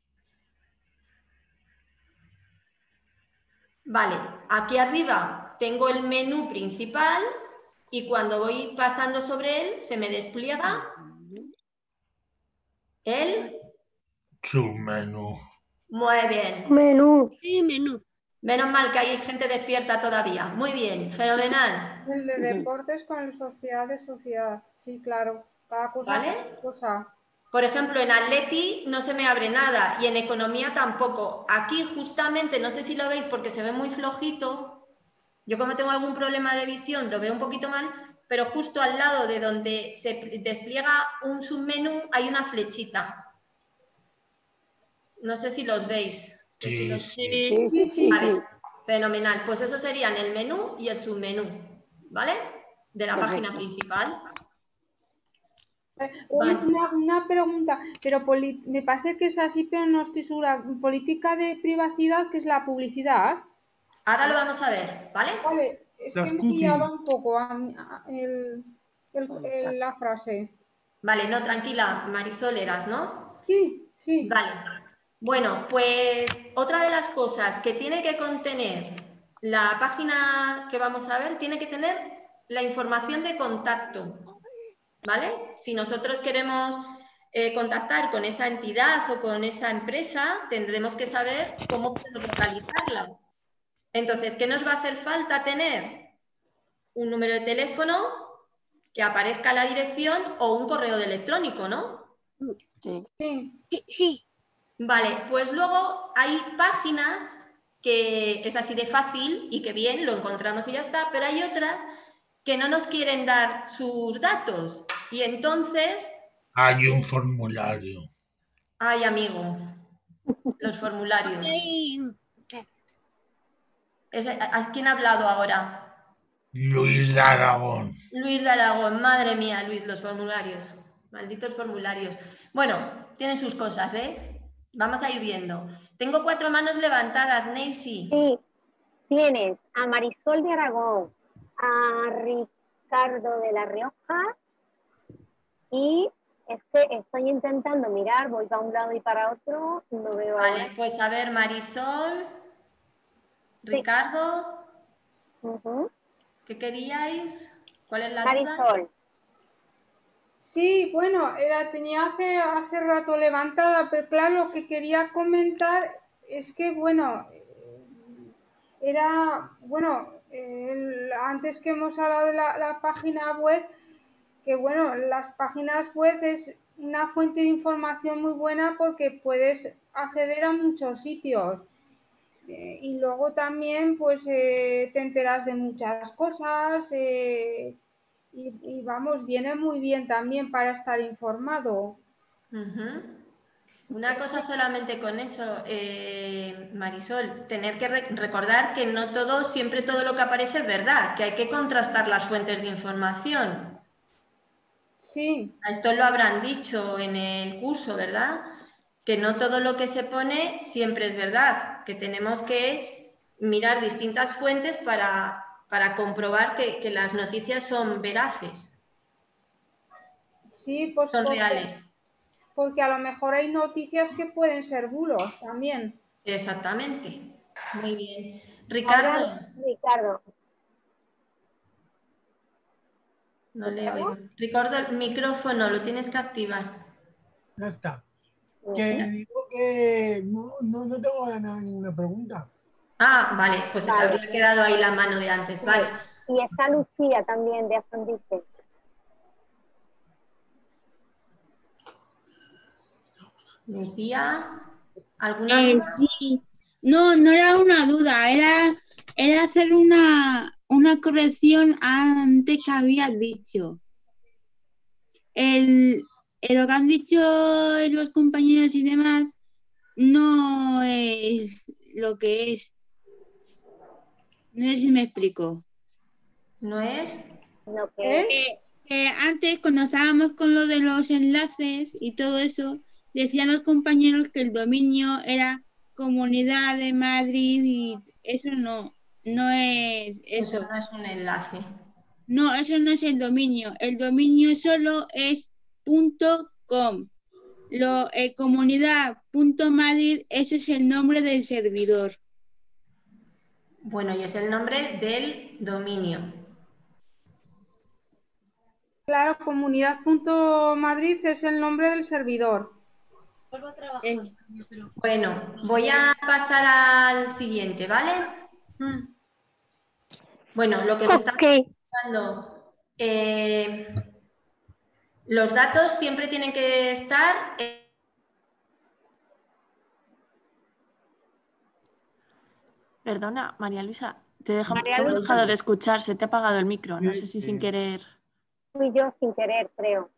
Vale, aquí arriba tengo el menú principal y cuando voy pasando sobre él se me despliega el Submenú. Muy bien. Menú. Sí, menú. Menos mal que hay gente despierta todavía. Muy bien, fenomenal. El de deportes con el sociedad. Sí, claro. Cada cosa. ¿Vale? Cada cosa. Por ejemplo, en Atleti no se me abre nada y en economía tampoco. Aquí justamente, no sé si lo veis porque se ve muy flojito. Yo como tengo algún problema de visión lo veo un poquito mal, pero justo al lado de donde se despliega un submenú hay una flechita. No sé si los veis. Sí. Vale, fenomenal. Pues eso serían el menú y el submenú, ¿vale? De la página principal. Una pregunta, pero me parece que es así, pero no estoy segura. Política de privacidad, ¿qué es la publicidad? Ahora lo vamos a ver, ¿vale? Vale, es que me guiaba un poco la frase. Vale, no, tranquila, Marisol eras, ¿no? Sí. Vale. Bueno, pues otra de las cosas que tiene que contener la página que vamos a ver, tiene que tener la información de contacto, ¿vale? Si nosotros queremos contactar con esa entidad o con esa empresa, tendremos que saber cómo podemos localizarla. Entonces, ¿qué nos va a hacer falta tener? Un número de teléfono, que aparezca la dirección o un correo electrónico, ¿no? Sí. Vale, pues luego hay páginas que es así de fácil y que bien, lo encontramos y ya está, pero hay otras que no nos quieren dar sus datos y entonces... Hay un formulario. Ay, amigo, los formularios. ¿A quién ha hablado ahora? Luis de Aragón. Luis de Aragón, madre mía, Luis, los formularios. Malditos formularios. Bueno, tienen sus cosas, ¿eh? Vamos a ir viendo. Tengo 4 manos levantadas, Neisy. Sí, tienes a Marisol de Aragón, a Ricardo de La Rioja y es que estoy intentando mirar, voy para un lado y para otro, no veo Vale, ahora. pues a ver, Marisol, Ricardo, ¿qué queríais? ¿Cuál es la Marisol. duda? Sí, bueno, la tenía hace rato levantada, pero claro, lo que quería comentar es que, bueno, antes que hemos hablado de la página web, que bueno, las páginas web es una fuente de información muy buena porque puedes acceder a muchos sitios. Y luego también pues te enteras de muchas cosas y vamos, viene muy bien también para estar informado. Una cosa solamente con eso, Marisol, tener que recordar que no siempre todo lo que aparece es verdad, que hay que contrastar las fuentes de información. Sí. Esto lo habrán dicho en el curso, ¿verdad? Que no todo lo que se pone siempre es verdad, que tenemos que mirar distintas fuentes para comprobar que las noticias son veraces. Sí, pues son reales. Porque a lo mejor hay noticias que pueden ser bulos también. Exactamente. Muy bien. Ricardo. Ricardo. No le oigo. Ricardo, el micrófono lo tienes que activar. Ya está. Que digo que no tengo ninguna pregunta. Ah, vale, pues se te habría quedado ahí la mano de antes, vale. Y está Lucía también de Afrodite. Lucía, ¿alguna duda? Sí, no era una duda, era hacer una corrección antes que habías dicho. Lo que han dicho los compañeros y demás no es lo que es. No sé si me explico. ¿No es? ¿Lo que es? Antes, cuando estábamos con lo de los enlaces y todo eso, decían los compañeros que el dominio era Comunidad de Madrid y eso no es eso. Eso no es un enlace. No, eso no es el dominio. El dominio solo es .com. Comunidad.madrid, ese es el nombre del servidor. Bueno, y es el nombre del dominio. Claro, comunidad.madrid es el nombre del servidor. Bueno, voy a pasar al siguiente, ¿vale? Bueno, lo que se está buscando, los datos siempre tienen que estar... Perdona, María Luisa, te hemos María Luisa. dejado de escuchar, se te ha apagado el micro, no sé si sin querer. Fui yo sin querer, creo.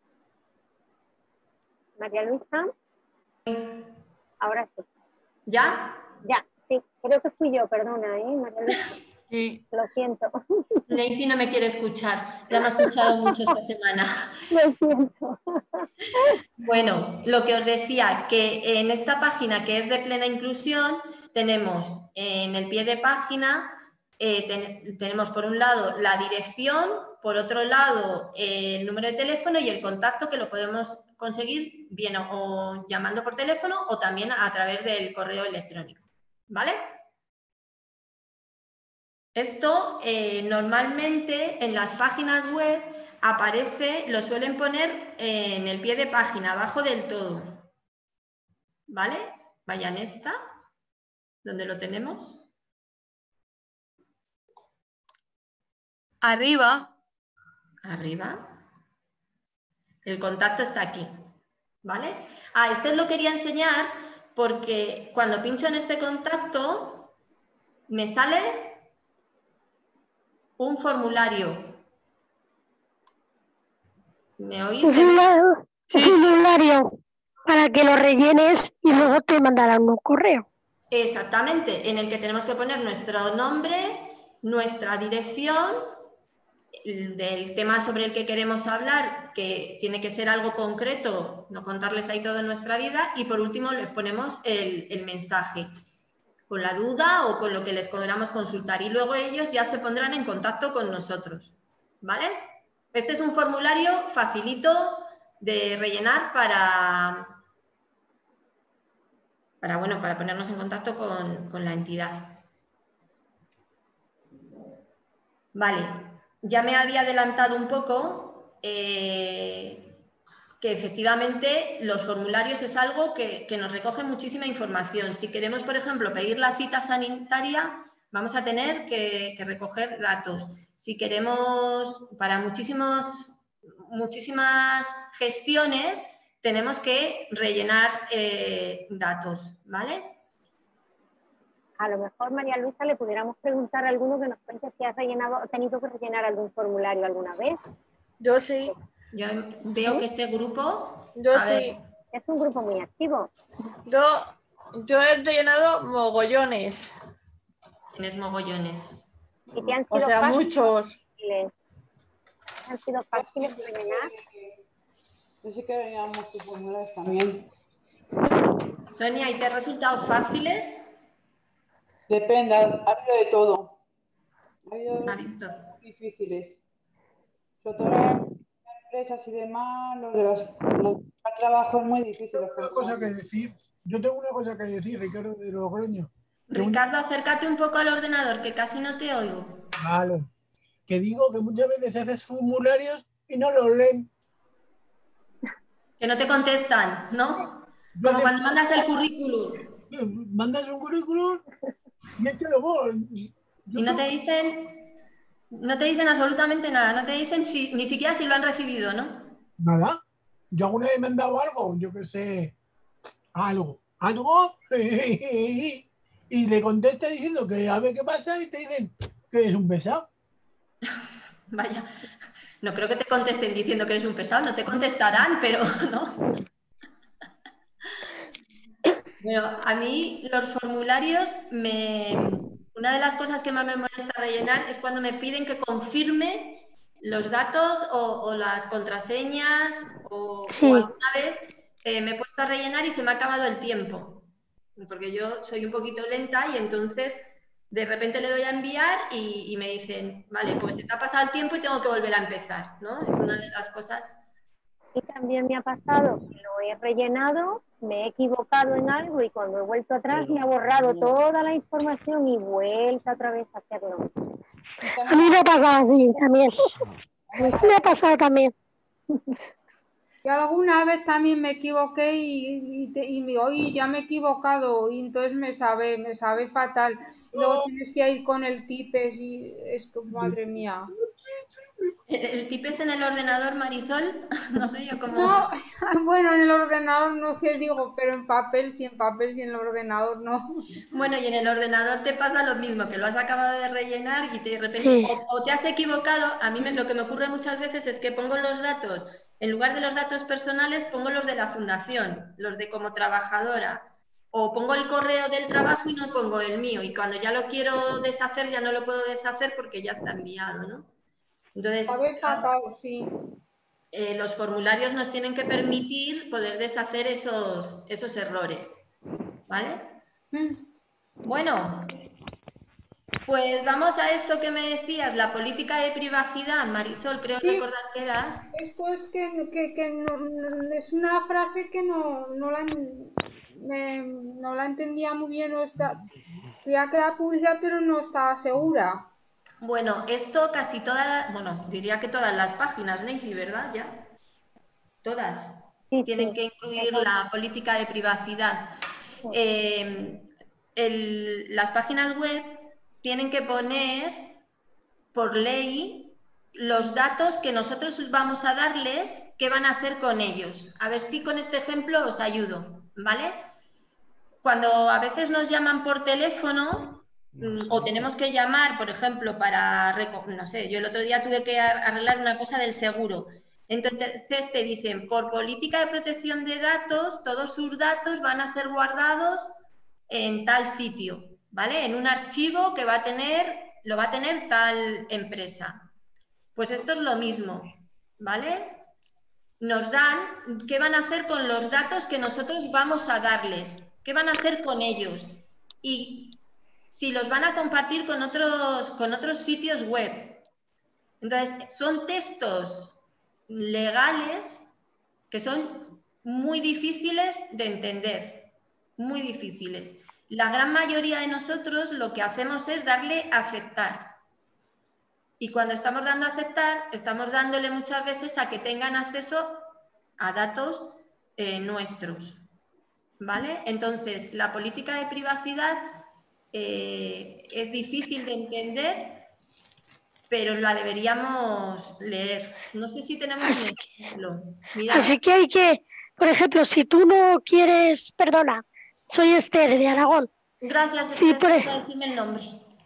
María Luisa. Ahora sí. ¿Ya? Ya, sí. Creo que fui yo, perdona, María Luisa. Sí. Lo siento. Neisy no me quiere escuchar, ya me ha escuchado mucho esta semana. Lo siento. Bueno, lo que os decía, que en esta página que es de plena inclusión, tenemos en el pie de página, tenemos por un lado la dirección, por otro lado el número de teléfono y el contacto, que lo podemos conseguir bien o llamando por teléfono o también a través del correo electrónico, ¿vale? Esto normalmente en las páginas web aparece, lo suelen poner en el pie de página, abajo del todo, ¿vale? Vayan esta, donde lo tenemos. Arriba. Arriba. El contacto está aquí, ¿vale? Este os lo quería enseñar porque cuando pincho en este contacto me sale un formulario. ¿Me oís? Un formulario para que lo rellenes y luego te mandarán un correo. Exactamente, en el que tenemos que poner nuestro nombre, nuestra dirección, del tema sobre el que queremos hablar, que tiene que ser algo concreto, no contarles ahí toda nuestra vida, y por último les ponemos el mensaje con la duda o con lo que les queramos consultar, y luego ellos ya se pondrán en contacto con nosotros, ¿vale? Este es un formulario facilito de rellenar para ponernos en contacto con la entidad. Vale, ya me había adelantado un poco que efectivamente los formularios es algo que nos recoge muchísima información. Si queremos, por ejemplo, pedir la cita sanitaria, vamos a tener que recoger datos. Si queremos, para muchísimas gestiones, tenemos que rellenar datos, ¿vale? A lo mejor, María Luisa, le pudiéramos preguntar a alguno que nos cuente si has tenido que rellenar algún formulario alguna vez. Yo sí. Yo veo que este grupo... Yo sí. Es un grupo muy activo. Yo he rellenado mogollones. Tienes mogollones. ¿Y te han sido o sea, fáciles? muchos. ¿Han sido fáciles de rellenar? Yo sí que rellenaba muchos formularios también. Sonia, ¿y te ha resultado fáciles? Depende, ha habido de todo. Ha habido difíciles. Sobre todo las empresas y demás, los de los trabajos muy difíciles. Una cosa que decir. Yo tengo una cosa que decir, Ricardo de Logroño. Ricardo, acércate un poco al ordenador, que casi no te oigo. Vale. Que digo que muchas veces haces formularios y no los leen. Que no te contestan, ¿no? Como cuando mandas el currículum. Mandas un currículum y es que luego... Y no te dicen absolutamente nada, no te dicen ni siquiera si lo han recibido, ¿no? Nada. Yo alguna vez me han dado algo, yo qué sé, algo, y le contesta diciendo que a ver qué pasa y te dicen que es un pesado. Vaya, no creo que te contesten diciendo que eres un pesado, no te contestarán, pero no. Bueno, a mí los formularios, una de las cosas que más me molesta rellenar es cuando me piden que confirme los datos o las contraseñas o alguna vez me he puesto a rellenar y se me ha acabado el tiempo, porque yo soy un poquito lenta y entonces De repente le doy a enviar y me dicen, vale, pues se te ha pasado el tiempo y tengo que volver a empezar, ¿no? Es una de las cosas. Y también me ha pasado que lo he rellenado, me he equivocado en algo y cuando he vuelto atrás me ha borrado toda la información y vuelta otra vez a hacerlo. A mí me ha pasado así también. Me ha pasado también. Yo alguna vez también me equivoqué y oye, ya me he equivocado y entonces me sabe fatal. Luego tienes que ir con el tipes y es que, madre mía. ¿El tipes en el ordenador, Marisol? No sé yo cómo... No, bueno, en el ordenador no sé, digo, pero en papel sí, en el ordenador no. Bueno, y en el ordenador te pasa lo mismo, que lo has acabado de rellenar y de repente Sí. o te has equivocado. A mí lo que me ocurre muchas veces es que pongo los datos, en lugar de los datos personales, pongo los de la fundación, los de como trabajadora. O pongo el correo del trabajo y no pongo el mío. Y cuando ya lo quiero deshacer, ya no lo puedo deshacer porque ya está enviado, ¿no? Entonces, fatal, sí. Los formularios nos tienen que permitir poder deshacer esos errores, ¿vale? Bueno, pues vamos a eso que me decías, la política de privacidad, Marisol, creo recordar que eras. Esto es que no, es una frase que no la entendía muy bien, creía que era publicidad, pero no estaba segura. Bueno, esto casi todas, bueno, diría que todas las páginas, Neisy, ¿verdad? Ya. Todas tienen que incluir la política de privacidad. Las páginas web tienen que poner por ley los datos que nosotros vamos a darles, qué van a hacer con ellos. A ver si con este ejemplo os ayudo, ¿vale? Cuando a veces nos llaman por teléfono o tenemos que llamar, por ejemplo, para, no sé, yo el otro día tuve que arreglar una cosa del seguro. Entonces te dicen, por política de protección de datos, todos sus datos van a ser guardados en tal sitio, ¿vale? En un archivo que lo va a tener tal empresa. Pues esto es lo mismo, ¿vale? Nos dan qué van a hacer con los datos que nosotros vamos a darles, qué van a hacer con ellos y si los van a compartir con otros sitios web. Entonces, son textos legales que son muy difíciles de entender, muy difíciles. La gran mayoría de nosotros lo que hacemos es darle a aceptar. Y cuando estamos dando a aceptar, estamos dándole muchas veces a que tengan acceso a datos nuestros, ¿vale? Entonces, la política de privacidad es difícil de entender, pero la deberíamos leer. No sé si tenemos un ejemplo. Mirad. Así que hay que, por ejemplo, si tú no quieres, perdona, soy Esther de Aragón. Gracias, Sí, Esther, por decirme el nombre.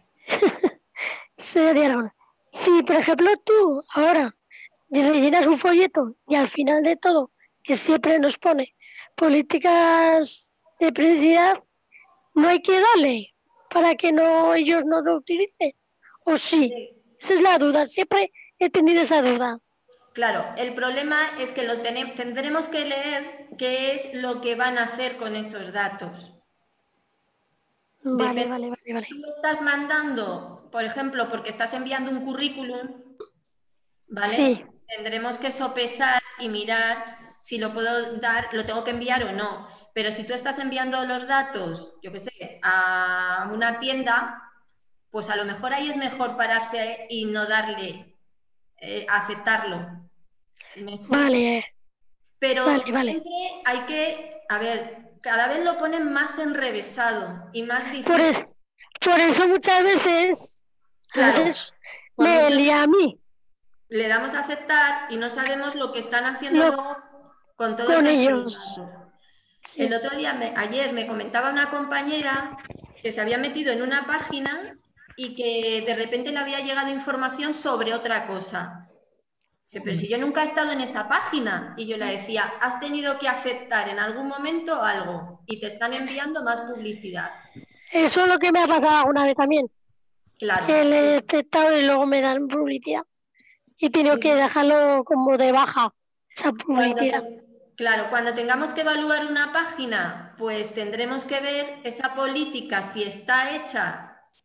Soy de Aragón. Si, por ejemplo, tú ahora rellenas un folleto y al final de todo, que siempre nos pone políticas de privacidad, no hay que darle para que ellos no lo utilicen. ¿O sí? Esa es la duda. Siempre he tenido esa duda. Claro, el problema es que tendremos que leer qué es lo que van a hacer con esos datos. Vale. Tú estás mandando, por ejemplo, porque estás enviando un currículum, ¿vale? Sí. Tendremos que sopesar y mirar si lo puedo dar, lo tengo que enviar o no. Pero si tú estás enviando los datos, yo qué sé, a una tienda, pues a lo mejor ahí es mejor pararse y no darle aceptarlo. Vale. Pero siempre hay que, a ver, cada vez lo ponen más enrevesado y más difícil. Por eso muchas veces, claro, me lía a mí. Le damos a aceptar y no sabemos lo que están haciendo luego con todos ellos. Datos. Sí, el otro día, ayer me comentaba una compañera que se había metido en una página y que de repente le había llegado información sobre otra cosa. Pero si yo nunca he estado en esa página, y yo le decía, has tenido que aceptar en algún momento algo y te están enviando más publicidad. Eso es lo que me ha pasado alguna vez también. Claro. Que le he aceptado y luego me dan publicidad. Y tengo que dejarlo como de baja, esa publicidad. Cuando tengamos que evaluar una página, pues tendremos que ver esa política, si está hecha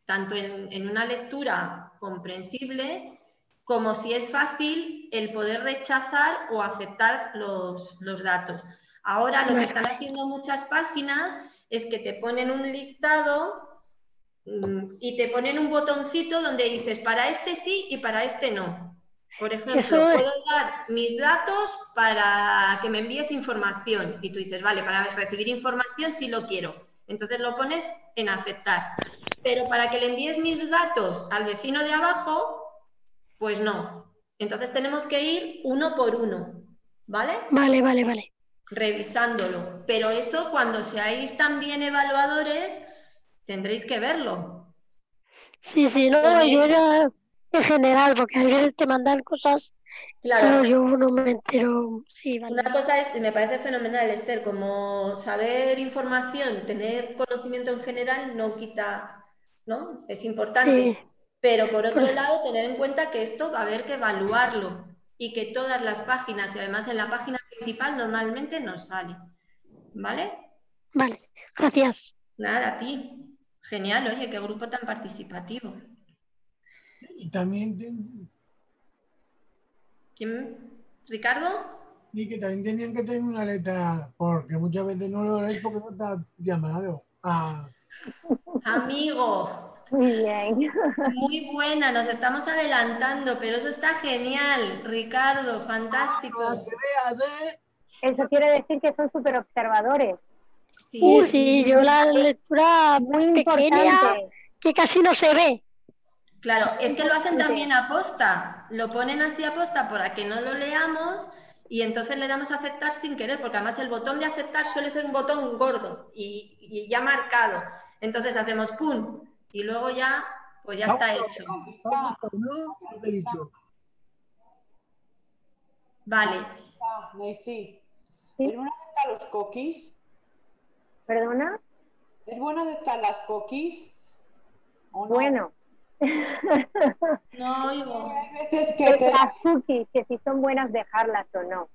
tanto en una lectura comprensible como si es fácil el poder rechazar o aceptar los datos. Ahora lo que están haciendo muchas páginas es que te ponen un listado y te ponen un botoncito donde dices para este sí y para este no. Por ejemplo, puedo dar mis datos para que me envíes información y tú dices, vale, para recibir información sí lo quiero. Entonces lo pones en aceptar. Pero para que le envíes mis datos al vecino de abajo, pues no. Entonces tenemos que ir uno por uno, ¿vale? Vale. Revisándolo. Pero eso cuando seáis también evaluadores tendréis que verlo. Sí, no, yo era en general, porque a veces te mandan cosas, claro, yo no me entero. Sí, vale. Una cosa es, me parece fenomenal, Esther, como saber información, tener conocimiento en general no quita, ¿no? Es importante. Sí. Pero por otro lado, tener en cuenta que esto va a haber que evaluarlo y que todas las páginas, y además en la página principal normalmente nos sale. ¿Vale? Vale, gracias. Nada, a ti. Genial, oye, qué grupo tan participativo. Y también... ¿Quién? ¿Ricardo? Y que también tenían que tener una letra, porque muchas veces no lo lees porque no está llamado. Amigo. Muy bien. Muy buena, nos estamos adelantando, pero eso está genial, Ricardo, fantástico. Que veas, ¿eh? Eso quiere decir que son súper observadores. Sí, yo la lectura muy pequeña importante. Que casi no se ve. Claro, es que lo hacen también a posta, lo ponen así a posta para que no lo leamos y entonces le damos a aceptar sin querer, porque además el botón de aceptar suele ser un botón gordo y ya marcado. Entonces hacemos pum y luego ya, pues ya está hecho. ¿No? He dicho. Vale. Sí. ¿Es bueno detectar los cookies? ¿Perdona? ¿Es bueno detectar las cookies? ¿O no? Bueno. No oigo. Hay veces que las cookies, que si son buenas dejarlas o no.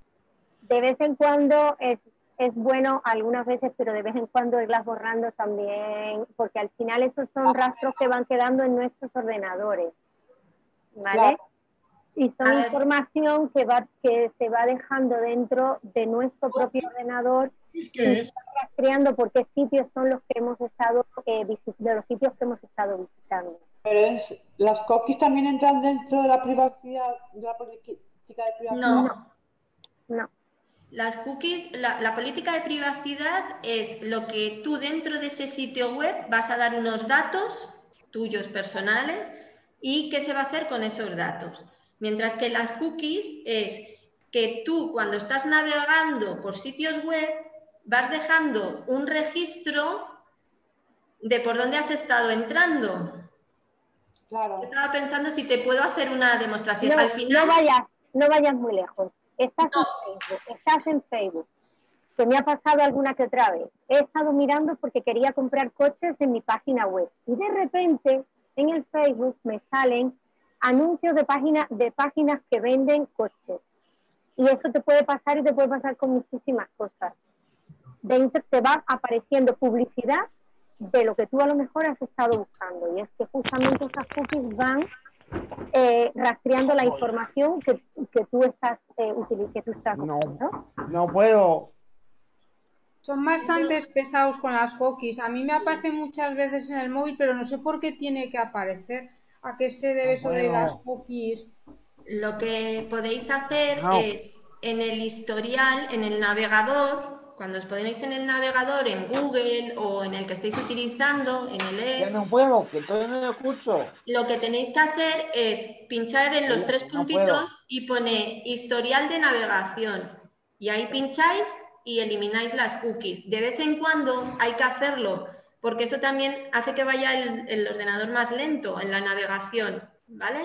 De vez en cuando es bueno algunas veces, pero de vez en cuando irlas borrando también, porque al final esos son rastros que van quedando en nuestros ordenadores, ¿vale? Claro. Y son información que se va dejando dentro de nuestro propio ordenador y se está rastreando por qué sitios son los que hemos estado de los sitios que hemos estado visitando. Pero las cookies también entran dentro de la privacidad, de la política de privacidad. No. Las cookies, la política de privacidad es lo que tú dentro de ese sitio web vas a dar unos datos tuyos personales y qué se va a hacer con esos datos. Mientras que las cookies es que tú cuando estás navegando por sitios web vas dejando un registro de por dónde has estado entrando. Claro. Estaba pensando si te puedo hacer una demostración. No, al final... no vayas muy lejos. Estás en Facebook, que me ha pasado alguna que otra vez. He estado mirando porque quería comprar coches en mi página web y de repente en el Facebook me salen anuncios de páginas que venden coches. Y eso te puede pasar y te puede pasar con muchísimas cosas. Dentro te va apareciendo publicidad de lo que tú a lo mejor has estado buscando. Y es que justamente esas cookies van rastreando la información que tú estás buscando. No puedo. Son bastante pesados con las cookies. A mí me aparece muchas veces en el móvil, pero no sé por qué tiene que aparecer. ¿A qué se debe eso de las cookies? Lo que podéis hacer es en el historial, en el navegador, cuando os ponéis en el navegador, en Google o en el que estéis utilizando, en el Edge, Ya no puedo, que todavía no lo escucho. lo que tenéis que hacer es pinchar en los tres puntitos y pone historial de navegación. Y ahí pincháis y elimináis las cookies. De vez en cuando hay que hacerlo, porque eso también hace que vaya el ordenador más lento en la navegación, ¿vale?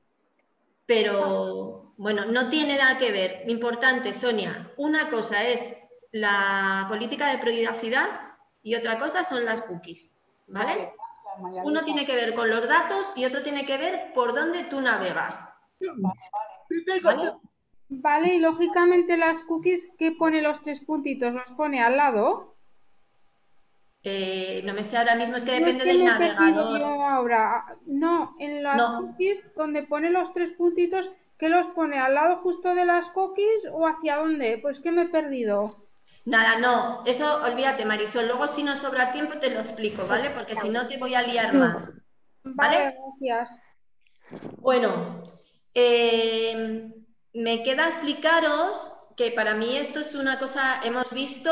Pero, bueno, no tiene nada que ver. Importante, Sonia, una cosa es la política de privacidad y otra cosa son las cookies, ¿vale? Uno tiene que ver con los datos y otro tiene que ver por dónde tú navegas. ¿Vale? Vale, y lógicamente las cookies, ¿qué pone los tres puntitos? ¿Los pone al lado? No me sé ahora mismo, es que No, depende es que del me he perdido navegador. yo ahora. No, en las cookies, donde pone los 3 puntitos, ¿qué los pone? ¿Al lado justo de las cookies o hacia dónde? Pues que me he perdido. Nada, no, eso olvídate, Marisol. Luego si nos sobra tiempo te lo explico, ¿vale? Porque si no te voy a liar más. Vale, gracias. Bueno, me queda explicaros que para mí esto es una cosa, hemos visto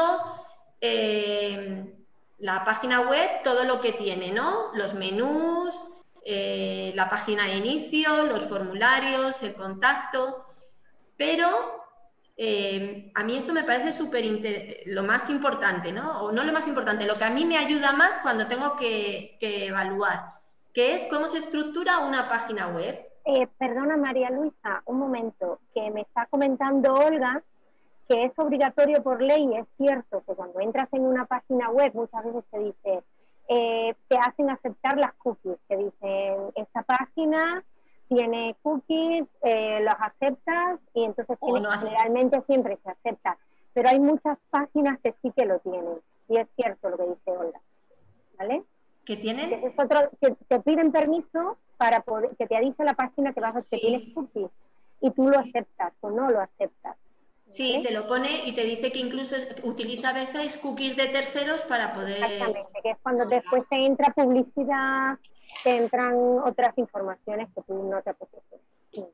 la página web, todo lo que tiene, ¿no? Los menús, la página de inicio, los formularios, el contacto, pero a mí esto me parece lo más importante, ¿no? O no lo más importante, lo que a mí me ayuda más cuando tengo que evaluar, que es cómo se estructura una página web. Perdona, María Luisa, un momento, que me está comentando Olga que es obligatorio por ley. Es cierto que cuando entras en una página web muchas veces te dice, te hacen aceptar las cookies, te dicen, esta página tiene cookies, los aceptas y entonces generalmente siempre se acepta, pero hay muchas páginas que sí que lo tienen y es cierto lo que dice Olga, ¿vale? ¿Qué tienen? Que te piden permiso para poder, que te avise la página que vas a que tienes cookies y tú lo aceptas o no lo aceptas. Sí, te lo pone y te dice que incluso utiliza a veces cookies de terceros para poder... Exactamente, que es cuando después te entra publicidad, te entran otras informaciones que tú no te apeteces. Sí.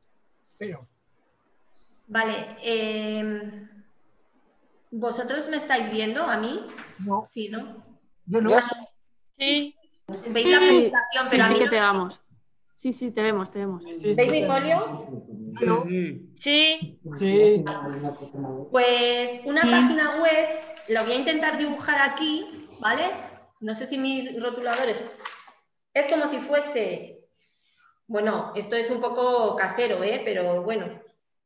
Vale, ¿vosotros me estáis viendo a mí? No. Sí, ¿no? Yo no. Sí. ¿Veis la presentación? Sí, pero a sí mí que no te me- vemos. Sí, sí, te vemos, te vemos. ¿Veis mi folio? Sí. Sí. Pues una página web, la voy a intentar dibujar aquí, ¿vale? No sé si mis rotuladores... Es como si fuese... Bueno, esto es un poco casero, ¿eh? Pero bueno.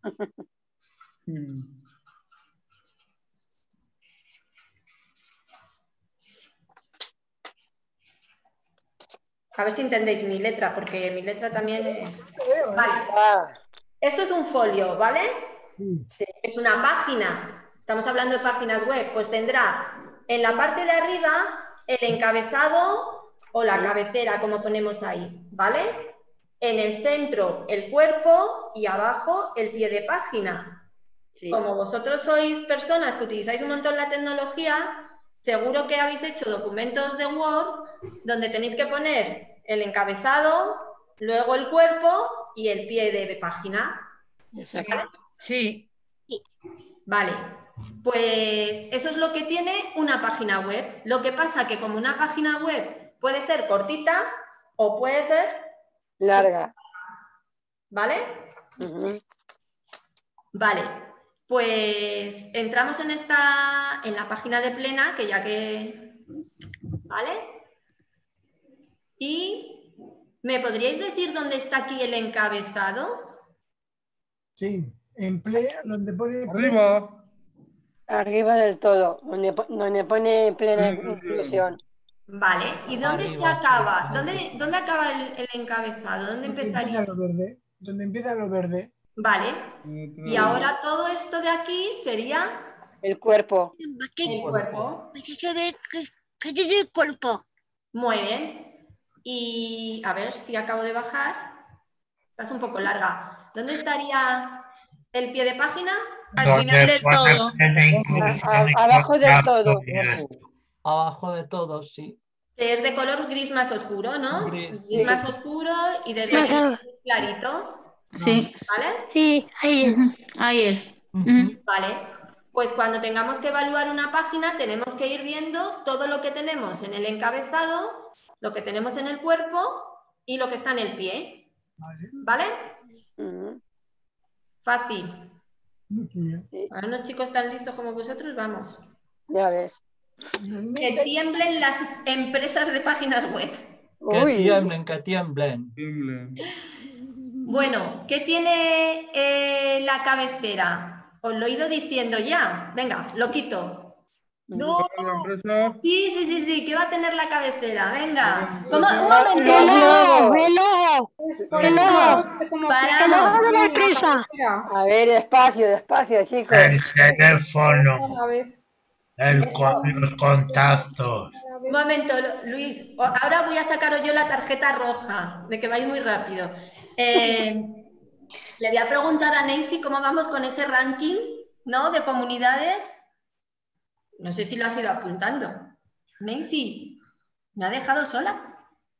A ver si entendéis mi letra, porque mi letra también es... Vale. Esto es un folio, ¿vale? Es una página. Estamos hablando de páginas web. Pues tendrá en la parte de arriba el encabezado o la cabecera, como ponemos ahí, ¿vale? En el centro el cuerpo y abajo el pie de página. Como vosotros sois personas que utilizáis un montón la tecnología, seguro que habéis hecho documentos de Word donde tenéis que poner el encabezado, luego el cuerpo y el pie de página. ¿Vale? Sí. Vale, pues eso es lo que tiene una página web. Lo que pasa que como una página web puede ser cortita o puede ser larga. ¿Vale? Vale, pues entramos en la página de Plena, que ya que... ¿Vale? Y ¿me podríais decir dónde está aquí el encabezado? Sí, en Plena, donde pone... Arriba. Arriba del todo, donde pone plena inclusión. Vale, ¿y dónde se acaba? ¿Dónde acaba el encabezado? ¿Dónde empezaría? Donde empieza lo verde. Vale, y ahora todo esto de aquí sería... El cuerpo. El cuerpo. ¿Qué tiene el cuerpo? Muy bien. Y a ver si acabo de bajar. Esta es un poco larga. ¿Dónde estaría el pie de página? Al final del todo. Abajo del todo. Abajo de todo, sí. Que es de color gris más oscuro, ¿no? Gris, Gris más oscuro y desde aquí es clarito. Sí. ¿Vale? Sí, ahí es. Ahí es. Vale. Pues cuando tengamos que evaluar una página tenemos que ir viendo todo lo que tenemos en el encabezado, lo que tenemos en el cuerpo y lo que está en el pie. ¿Vale? Fácil. Para unos chicos tan listos como vosotros, vamos. Ya ves. Que tiemblen las empresas de páginas web. Que tiemblen. Bueno, ¿qué tiene la cabecera? Os lo he ido diciendo ya. Venga, lo quito. No. Sí, ¿qué va a tener la cabecera? Venga. ¿Cómo? Un ¡Reloj! Paramos. de la empresa! A ver, despacio, chicos. El teléfono. Los contactos. Un momento, Luis. Ahora voy a sacaros yo la tarjeta roja, de que vais muy rápido. Le voy a preguntar a Neisy cómo vamos con ese ranking, ¿no? De comunidades. No sé si lo has ido apuntando. Neisy, ¿me ha dejado sola?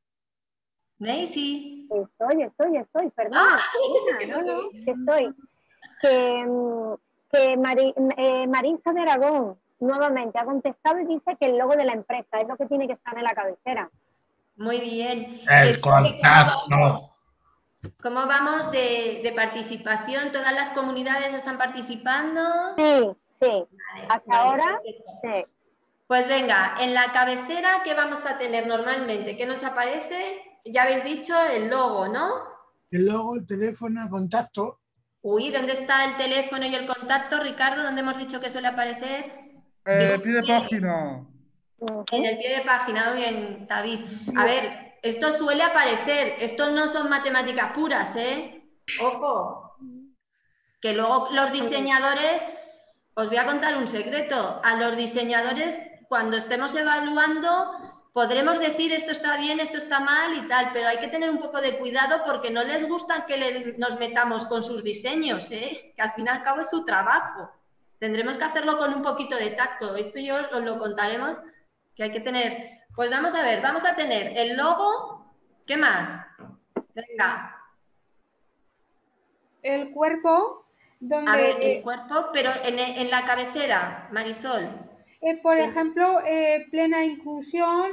Neisy. Estoy, perdona. Estoy. Que Marisa de Aragón nuevamente ha contestado y dice que el logo de la empresa es lo que tiene que estar en la cabecera. Muy bien. El contacto. ¿Cómo vamos de participación? ¿Todas las comunidades están participando? Sí. Vale, Hasta ahora, sí. Pues venga, en la cabecera, ¿qué vamos a tener normalmente? ¿Qué nos aparece? Ya habéis dicho el logo, ¿no? El logo, el teléfono, el contacto. Uy, ¿dónde está el teléfono y el contacto, Ricardo? ¿Dónde hemos dicho que suele aparecer? Pie de página. En el pie de página, muy bien, David. A ver, esto suele aparecer, esto no son matemáticas puras, ¿eh? Ojo, que luego los diseñadores, os voy a contar un secreto, a los diseñadores cuando estemos evaluando podremos decir esto está bien, esto está mal y tal, pero hay que tener un poco de cuidado porque no les gusta que nos metamos con sus diseños, ¿eh? Que al fin y al cabo es su trabajo. Tendremos que hacerlo con un poquito de tacto, esto yo os lo contaremos. Que hay que tener, pues vamos a ver, vamos a tener el logo, ¿qué más? Venga. El cuerpo, donde... A ver, el cuerpo, pero en la cabecera, Marisol. Por ejemplo, plena inclusión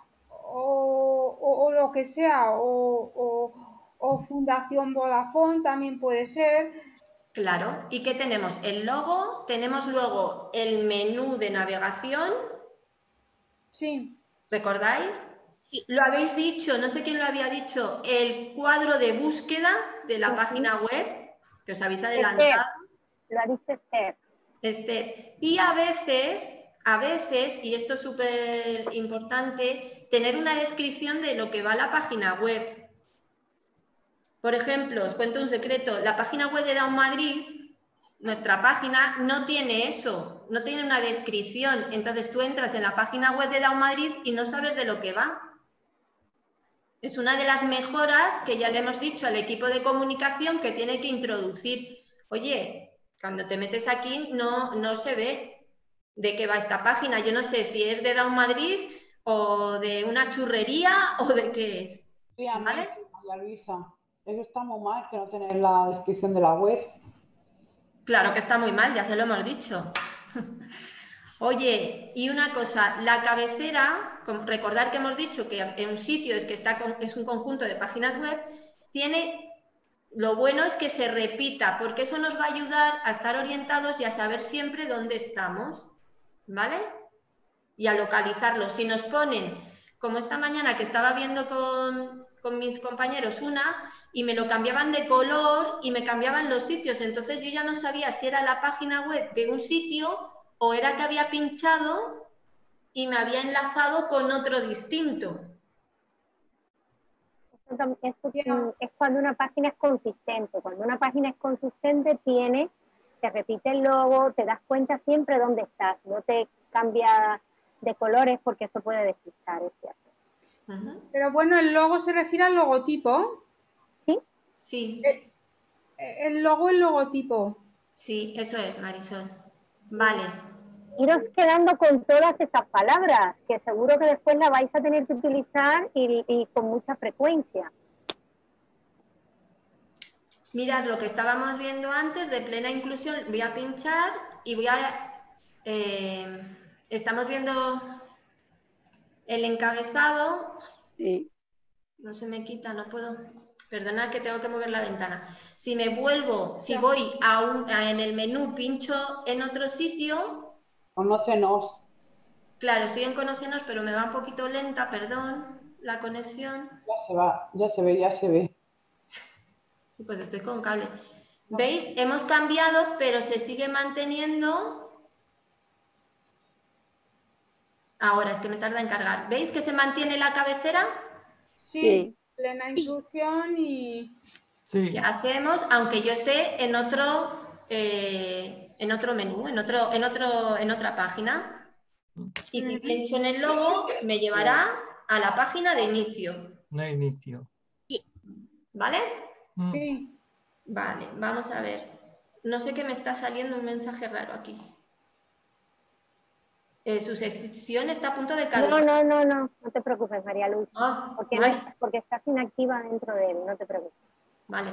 o lo que sea, o Fundación Vodafone también puede ser. Claro, ¿y qué tenemos? El logo, tenemos luego el menú de navegación. Sí. ¿Recordáis? Lo habéis dicho, no sé quién lo había dicho, el cuadro de búsqueda de la página web, que os habéis adelantado. Lo ha dicho Esther. Esther. Y a veces, y esto es súper importante, tener una descripción de lo que va a la página web. Por ejemplo, os cuento un secreto, la página web de Down Madrid, nuestra página, no tiene eso, no tiene una descripción. Entonces tú entras en la página web de Down Madrid y no sabes de lo que va. Es una de las mejoras que ya le hemos dicho al equipo de comunicación que tiene que introducir. Oye, cuando te metes aquí no se ve de qué va esta página. Yo no sé si es de Down Madrid o de una churrería o de qué es. Sí, ¿Vale? María Luisa. Eso está muy mal, que no tener la descripción de la web. Claro que está muy mal, ya se lo hemos dicho. Oye, y una cosa, la cabecera, recordar que hemos dicho que en un sitio es un conjunto de páginas web, lo bueno es que se repita, porque eso nos va a ayudar a estar orientados y a saber siempre dónde estamos, ¿vale? Y a localizarlo. Si nos ponen, como esta mañana que estaba viendo con mis compañeros y me lo cambiaban de color y me cambiaban los sitios, entonces yo ya no sabía si era la página web de un sitio o era que había pinchado y me había enlazado con otro distinto. Eso es cuando una página es consistente. Cuando una página es consistente te repite el logo, te das cuenta siempre dónde estás, no te cambia de colores porque eso puede despistar, es cierto. Pero bueno, el logo se refiere al logotipo. ¿Sí? Sí. El logotipo. Sí, eso es, Marisol. Vale. Iros quedando con todas esas palabras, que seguro que después las vais a tener que utilizar y con mucha frecuencia. Mirad lo que estábamos viendo antes de plena inclusión. Voy a pinchar y estamos viendo el encabezado. Sí. No se me quita, no puedo. Perdona que tengo que mover la ventana. Si voy en el menú, pincho en otro sitio. Conócenos. Claro, estoy en Conócenos, pero me va un poquito lenta, perdón, la conexión. Ya se ve. Sí, pues estoy con cable. ¿Veis? Hemos cambiado, pero se sigue manteniendo. Ahora, es que me tarda en cargar. ¿Veis que se mantiene la cabecera? Sí. Plena inclusión y... Sí. ¿Qué hacemos? Aunque yo esté en otro menú, en otra página. Y si pincho en el logo, me llevará a la página de inicio. De inicio. ¿Vale? Sí. Vale, vamos a ver. No sé qué me está saliendo un mensaje raro aquí. Su sesión está a punto de caducar. No te preocupes, María Luz. Porque, vale. porque estás inactiva dentro de él, no te preocupes. Vale.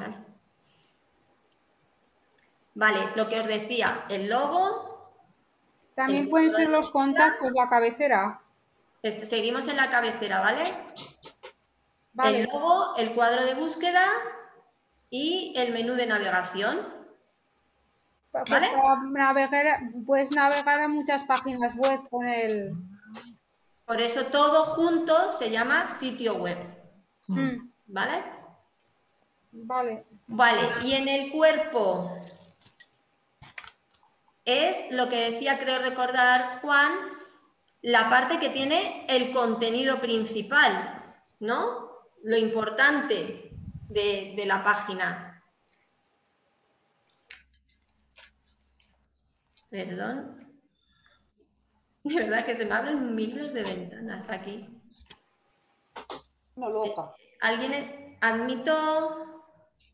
Vale, lo que os decía, el logo. También pueden ser los contactos, la cabecera. Seguimos en la cabecera, ¿vale? Vale. El logo, el cuadro de búsqueda y el menú de navegación. ¿Vale? Puedes navegar a muchas páginas web con el... Por eso todo junto se llama sitio web. ¿Vale? Vale. Vale, y en el cuerpo es lo que decía, creo recordar, Juan, la parte que tiene el contenido principal, ¿no? Lo importante de la página. Perdón. De verdad que se me abren miles de ventanas aquí. No, loca. ¿Alguien admito?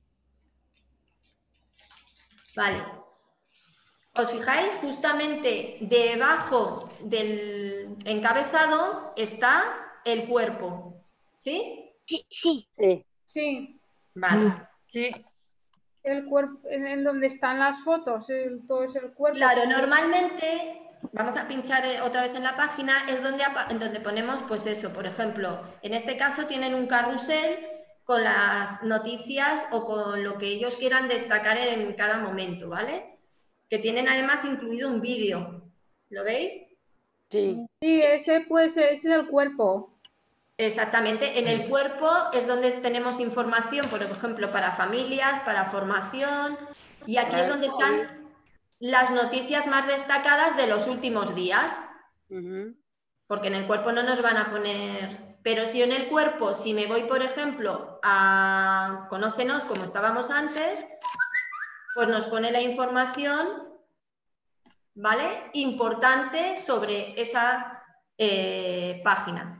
Vale. ¿Os fijáis? Justamente debajo del encabezado está el cuerpo. ¿Sí? Sí. Vale. Sí. El cuerpo, en donde están las fotos, todo es el cuerpo. Claro, normalmente, vamos a pinchar otra vez en la página, es donde ponemos, pues eso, por ejemplo, en este caso tienen un carrusel con las noticias o con lo que ellos quieran destacar en cada momento, ¿vale? Que tienen además incluido un vídeo. ¿Lo veis? Sí. Sí, ese es el cuerpo. Exactamente. En el cuerpo es donde tenemos información, por ejemplo, para familias, para formación, y aquí es donde están las noticias más destacadas de los últimos días. Porque en el cuerpo no nos van a poner... Pero si en el cuerpo, si me voy, por ejemplo, a Conócenos, como estábamos antes, pues nos pone la información, ¿vale? Importante sobre esa página.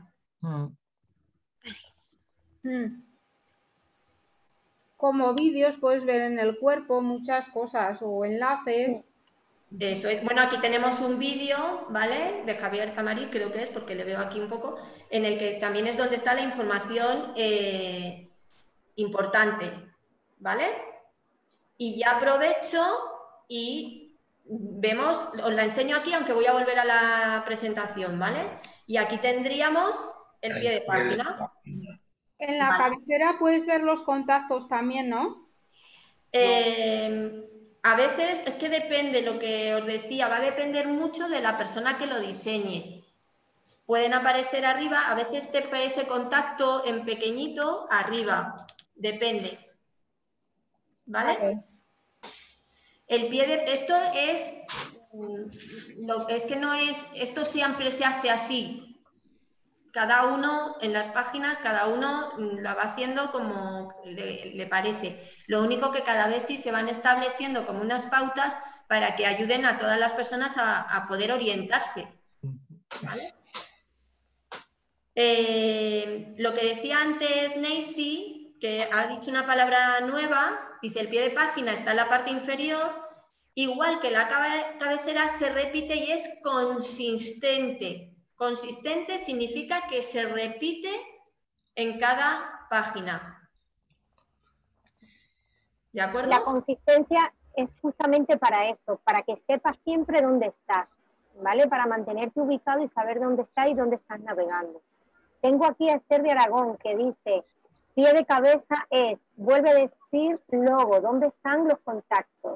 Como vídeos puedes ver en el cuerpo muchas cosas o enlaces. Eso es. Bueno, aquí tenemos un vídeo, ¿vale? De Javier Camarí, creo que es, porque le veo aquí un poco, en el que también es donde está la información importante, ¿vale? Y ya aprovecho y vemos, os la enseño aquí, aunque voy a volver a la presentación, ¿vale? Y aquí tendríamos el pie de página. En la cabecera puedes ver los contactos también, ¿no? A veces es que depende, lo que os decía, va a depender mucho de la persona que lo diseñe. Pueden aparecer arriba, a veces te aparece contacto en pequeñito arriba, depende. ¿Vale? El pie de... Esto es... Es que no es... Esto siempre se hace así. Cada uno, en las páginas, cada uno la va haciendo como le parece. Lo único que cada vez sí se van estableciendo como unas pautas para que ayuden a todas las personas a poder orientarse. ¿Vale? Lo que decía antes Neisy, que ha dicho una palabra nueva, dice el pie de página está en la parte inferior, igual que la cabecera se repite y es consistente. Consistente significa que se repite en cada página. ¿De acuerdo? La consistencia es justamente para eso, para que sepas siempre dónde estás, ¿vale? Para mantenerte ubicado y saber dónde estás y dónde estás navegando. Tengo aquí a Esther de Aragón que dice, pie de cabeza es, vuelve a decir logo, ¿dónde están los contactos?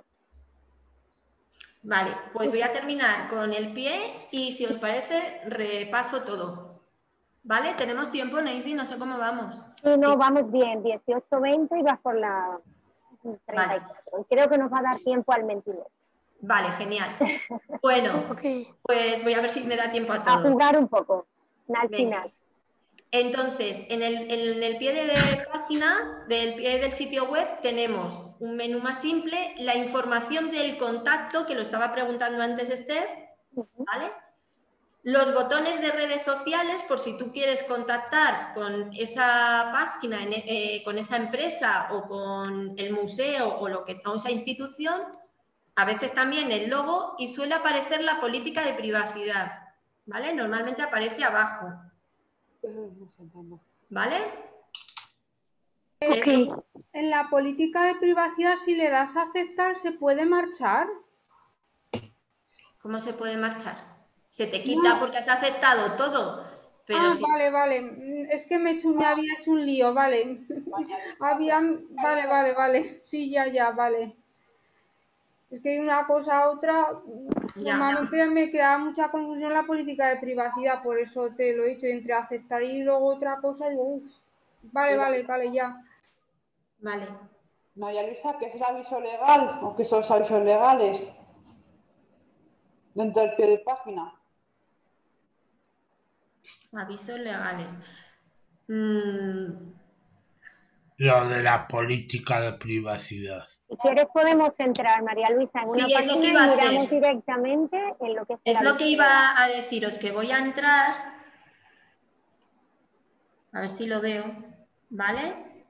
Vale, pues voy a terminar con el pie y si os parece repaso todo. ¿Vale? ¿Tenemos tiempo, Neisy? No sé cómo vamos. Sí, no, vamos bien, 18:20 y vas por la 34. Vale. Creo que nos va a dar tiempo al 29. Vale, genial. Bueno, pues voy a ver si me da tiempo a todo. A jugar un poco, al final. Entonces, en el pie de página, del pie del sitio web, tenemos un menú más simple, la información del contacto, que lo estaba preguntando antes Esther, ¿vale? Los botones de redes sociales, por si tú quieres contactar con esa página, con esa empresa o con el museo o esa institución, a veces también el logo y suele aparecer la política de privacidad, ¿vale? Normalmente aparece abajo, ¿vale? Okay. En la política de privacidad, si le das a aceptar, ¿se puede marchar? ¿Cómo se puede marchar? Se te quita porque has aceptado todo. Pero sí. Vale. Es que me había hecho un lío, vale. Vale. Sí, ya, vale. Es que de una cosa a otra, normalmente me crea mucha confusión la política de privacidad, por eso te lo he dicho, entre aceptar y luego otra cosa, digo, vale, ya. Vale. María Luisa, ¿qué es el aviso legal o qué son los avisos legales dentro del pie de página? Avisos legales. Lo de la política de privacidad. Si quieres podemos entrar, María Luisa, en una página y miramos directamente en lo que es lo que iba a deciros, que voy a entrar, a ver si lo veo, ¿vale?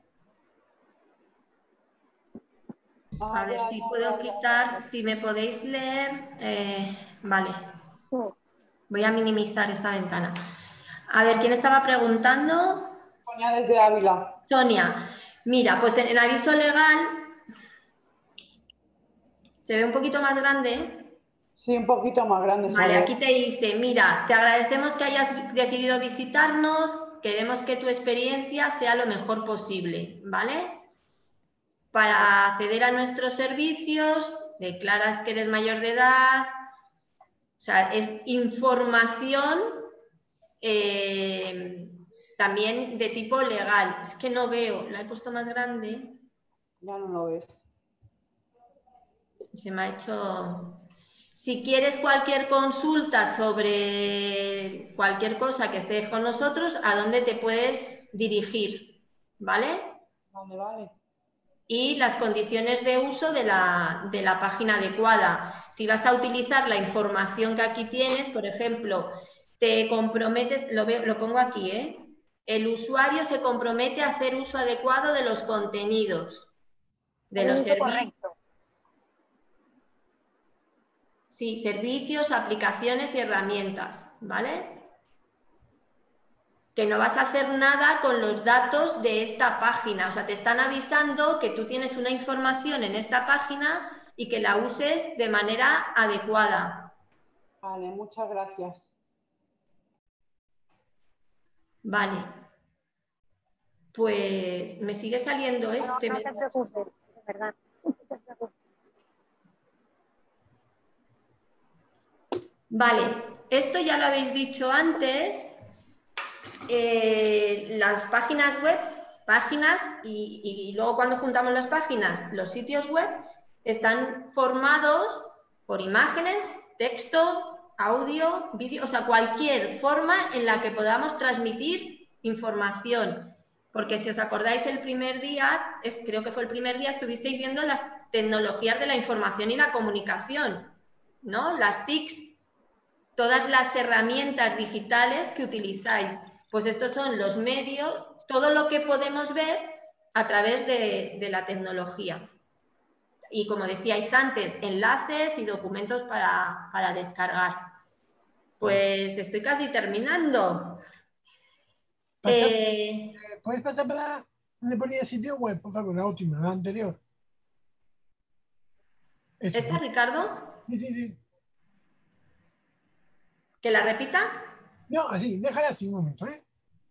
A ver si puedo quitar, si me podéis leer, vale. Voy a minimizar esta ventana. A ver, ¿quién estaba preguntando? Sonia desde Ávila. Sonia, mira, pues en el aviso legal, ¿se ve un poquito más grande? Sí, un poquito más grande. Vale, aquí te dice, mira, te agradecemos que hayas decidido visitarnos, queremos que tu experiencia sea lo mejor posible, ¿vale? Para acceder a nuestros servicios, declaras que eres mayor de edad, o sea, es información también de tipo legal. Es que no veo, la he puesto más grande. Ya no lo ves. Se me ha hecho... Si quieres cualquier consulta sobre cualquier cosa que estés con nosotros, ¿a dónde te puedes dirigir? ¿Vale? Vale. Y las condiciones de uso de la página adecuada. Si vas a utilizar la información que aquí tienes, por ejemplo, te comprometes, lo pongo aquí, ¿eh? El usuario se compromete a hacer uso adecuado de los contenidos, de los servicios. Correcto. Sí, servicios, aplicaciones y herramientas, ¿vale? Que no vas a hacer nada con los datos de esta página. O sea, te están avisando que tú tienes una información en esta página y que la uses de manera adecuada. Vale, muchas gracias. Vale. Pues me sigue saliendo este. No te preocupes, de verdad. No te preocupes. Vale, esto ya lo habéis dicho antes. Las páginas web, y luego cuando juntamos las páginas, los sitios web están formados por imágenes, texto, audio, vídeo, o sea, cualquier forma en la que podamos transmitir información. Porque si os acordáis el primer día, creo que fue el primer día, estuvisteis viendo las tecnologías de la información y la comunicación, ¿no? Las TICs, todas las herramientas digitales que utilizáis. Pues estos son los medios, todo lo que podemos ver a través de la tecnología. Y como decíais antes, enlaces y documentos para descargar. Pues estoy casi terminando. ¿Puedes pasar para donde ponía el sitio web, por favor, la última, la anterior? Eso. ¿Esta, Ricardo? Sí. ¿Que la repita? No, así, déjala así un momento, ¿eh?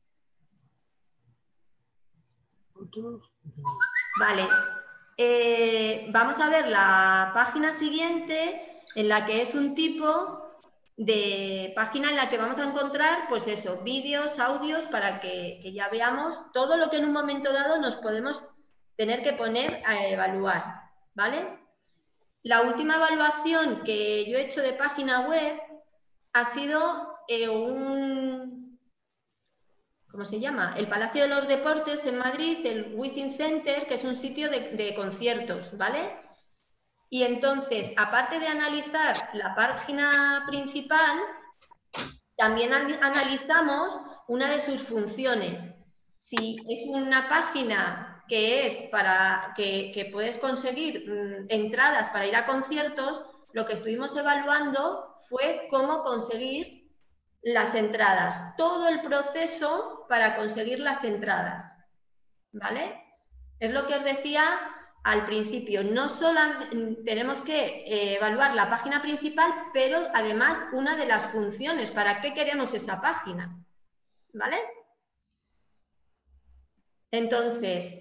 Vale. Vamos a ver la página siguiente, en la que es un tipo de página en la que vamos a encontrar, pues eso, vídeos, audios, para que ya veamos todo lo que en un momento dado nos podemos tener que poner a evaluar, ¿vale? La última evaluación que yo he hecho de página web ha sido ¿cómo se llama? El Palacio de los Deportes en Madrid, el Within Center, que es un sitio de conciertos, ¿vale? Y entonces, aparte de analizar la página principal, también analizamos una de sus funciones. Si es una página que es para que puedes conseguir entradas para ir a conciertos, lo que estuvimos evaluando fue cómo conseguir las entradas, todo el proceso para conseguir las entradas, ¿vale? Es lo que os decía al principio, no solo tenemos que evaluar la página principal, pero además una de las funciones, ¿para qué queremos esa página? ¿Vale? Entonces,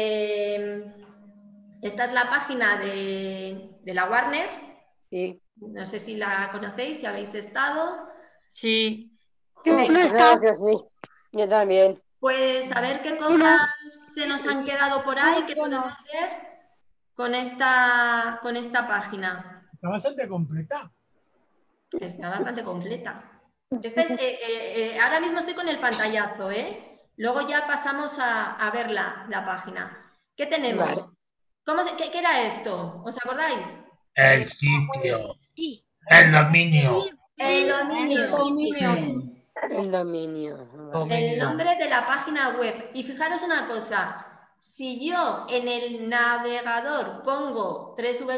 esta es la página de la Warner. Sí. No sé si la conocéis, si habéis estado. Sí. Yo no he estado. Creo que sí. Yo también. Pues a ver qué cosas se nos han quedado por ahí que podemos ver con esta página. Está bastante completa. Está bastante completa. Ahora mismo estoy con el pantallazo, ¿eh? Luego ya pasamos a ver la página. ¿Qué tenemos? Vale. ¿Qué era esto? ¿Os acordáis? El sitio. El dominio. El dominio. El dominio. El nombre de la página web. Y fijaros una cosa. Si yo en el navegador pongo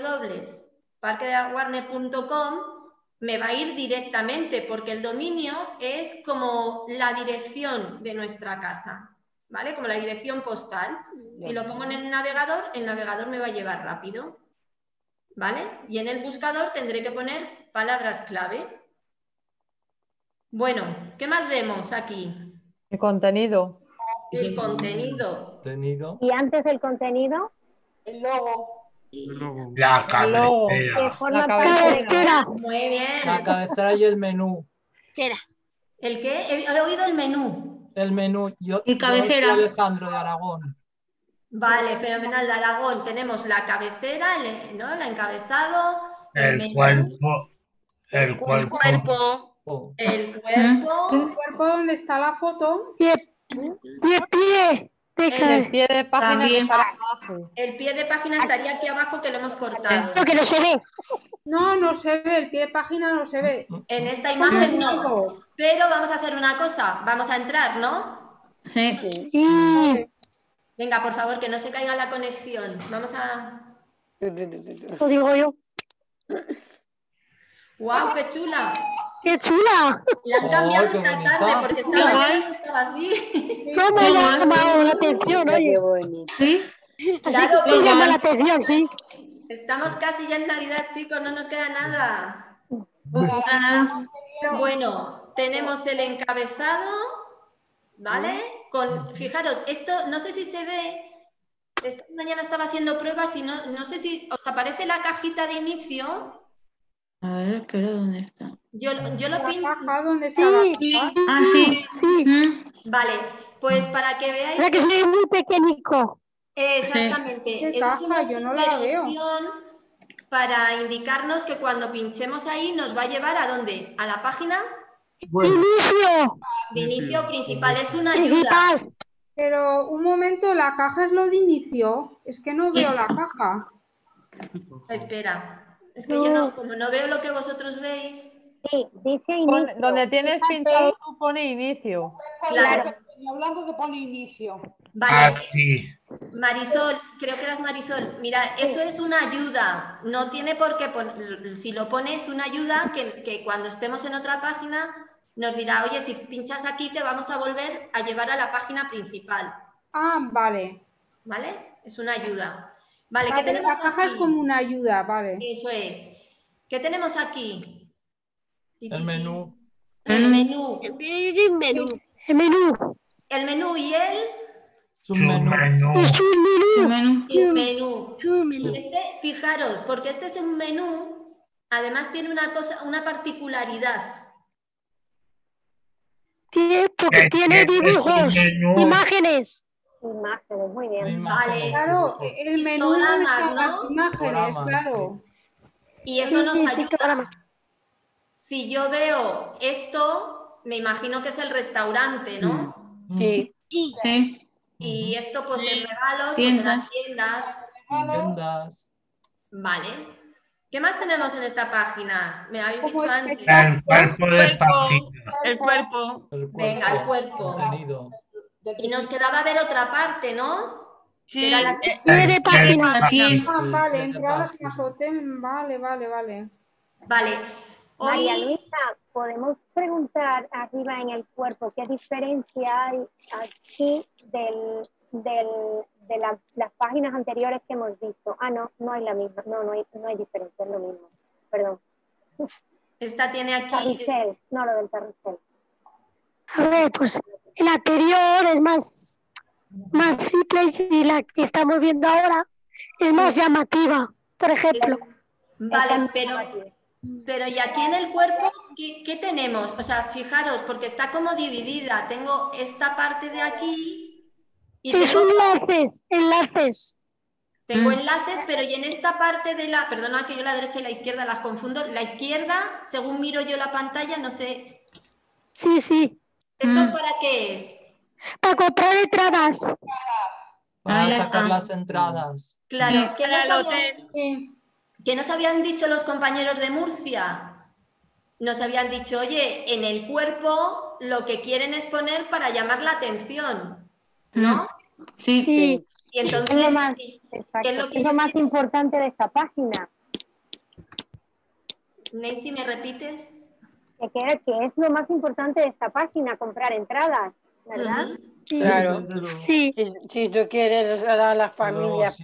www.parquedewarner.com, me va a ir directamente, porque el dominio es como la dirección de nuestra casa, ¿vale? Como la dirección postal. Si lo pongo en el navegador me va a llevar rápido, ¿vale? Y en el buscador tendré que poner palabras clave. Bueno, ¿qué más vemos aquí? El contenido. El contenido. Y antes del contenido, el logo. La cabecera. Que forma parte de... Muy bien. La cabecera y el menú. ¿Qué era? ¿El qué? He oído el menú. El menú. Yo cabecera. soy Alejandro de Aragón. Vale, fenomenal. De Aragón tenemos la cabecera, ¿no? El encabezado. El cuerpo. El cuerpo. El cuerpo. El cuerpo donde está la foto. Y el pie. El pie de página También. está abajo. El pie de página estaría aquí abajo, que lo hemos cortado. Lo que no se ve. No, no se ve, el pie de página no se ve. En esta imagen no. Pero vamos a hacer una cosa. Vamos a entrar, ¿no? Sí. Venga, por favor, que no se caiga la conexión. Vamos a... Lo digo yo. ¡Guau, qué chula! ¡Qué chula! La han cambiado esta tarde porque estaba así. ¿Cómo me ha llamado la atención, oye? ¿Sí? Así que llama la atención, sí. Estamos casi ya en Navidad, chicos, no nos queda nada. Bueno, tenemos el encabezado, ¿vale? Fijaros, esto no sé si se ve. Esta mañana estaba haciendo pruebas y no sé si os aparece la cajita de inicio. A ver, espera, ¿dónde está? Yo lo pinto. ¿Dónde está la caja? Ah, sí. Vale, pues para que veáis. O sea que soy muy pequeñico. Exactamente. ¿Qué Eso es caja? una Yo no la veo. opción para indicarnos que cuando pinchemos ahí nos va a llevar ¿a dónde? ¿A la página? ¡Inicio! De inicio principal. Es una ayuda. Pero un momento, ¿la caja es lo de inicio? Es que no veo la caja. Espera. Es que yo como no veo lo que vosotros veis. Sí, dice inicio. Donde tienes pintado tú pone inicio. Claro. En blanco que pone inicio. Vale. Sí. Marisol, creo que eras Marisol. Mira, eso es una ayuda. No tiene por qué si lo pones una ayuda que cuando estemos en otra página nos dirá, oye, si pinchas aquí te vamos a volver a llevar a la página principal. Ah, vale. ¿Vale? Es una ayuda. Vale, ¿qué Vale, tenemos la caja aquí? es como una ayuda, vale. Eso es. ¿Qué tenemos aquí? El menú. El menú. El menú. El menú. El menú y el... Su menú. Su menú. Y fijaros, porque este es un menú, además tiene una particularidad. Porque tiene dibujos, imágenes. Imágenes, muy bien. Vale. Claro, el menú Pictogramas, las ¿no? imágenes, Pictogramas, claro. Y eso nos ayuda. Pictogramas. Si yo veo esto, me imagino que es el restaurante, ¿no? Sí. Sí. Y esto pues en regalos, pues en las tiendas. Tiendas. Vale. ¿Qué más tenemos en esta página? Me habéis dicho antes. El cuerpo de página. El cuerpo. Venga, el cuerpo. Contenido. Y nos quedaba ver otra parte, ¿no? Sí. Que era la- Pie de página. Ah, vale, entradas más hotel. Vale. Vale. María Hoy, Luisa, ¿podemos preguntar arriba en el cuerpo qué diferencia hay aquí de las páginas anteriores que hemos visto? Ah, no hay la misma, no hay diferencia, es lo mismo. Perdón. esta tiene aquí. Carrusel, no lo del carrusel. A ver, pues el anterior es más simple y la que estamos viendo ahora es más llamativa, por ejemplo. Vale, pero y aquí en el cuerpo, ¿qué tenemos? O sea, fijaros, porque está como dividida. Tengo esta parte de aquí y Es tengo enlaces. Tengo enlaces, pero y en esta parte de la... Perdona que yo la derecha y la izquierda las confundo. La izquierda, según miro yo la pantalla, no sé... Sí. ¿Esto para qué es? Para comprar entradas. Para sacar las entradas. Claro, Para el hotel. ¿Qué nos habían dicho los compañeros de Murcia? Nos habían dicho, oye, en el cuerpo lo que quieren es poner para llamar la atención, ¿no? Sí. Y entonces, ¿Qué es lo más importante de esta página? Nancy, ¿me repites? Que es lo más importante de esta página, comprar entradas, ¿verdad? Sí. Claro. Sí. Si tú quieres a las familias,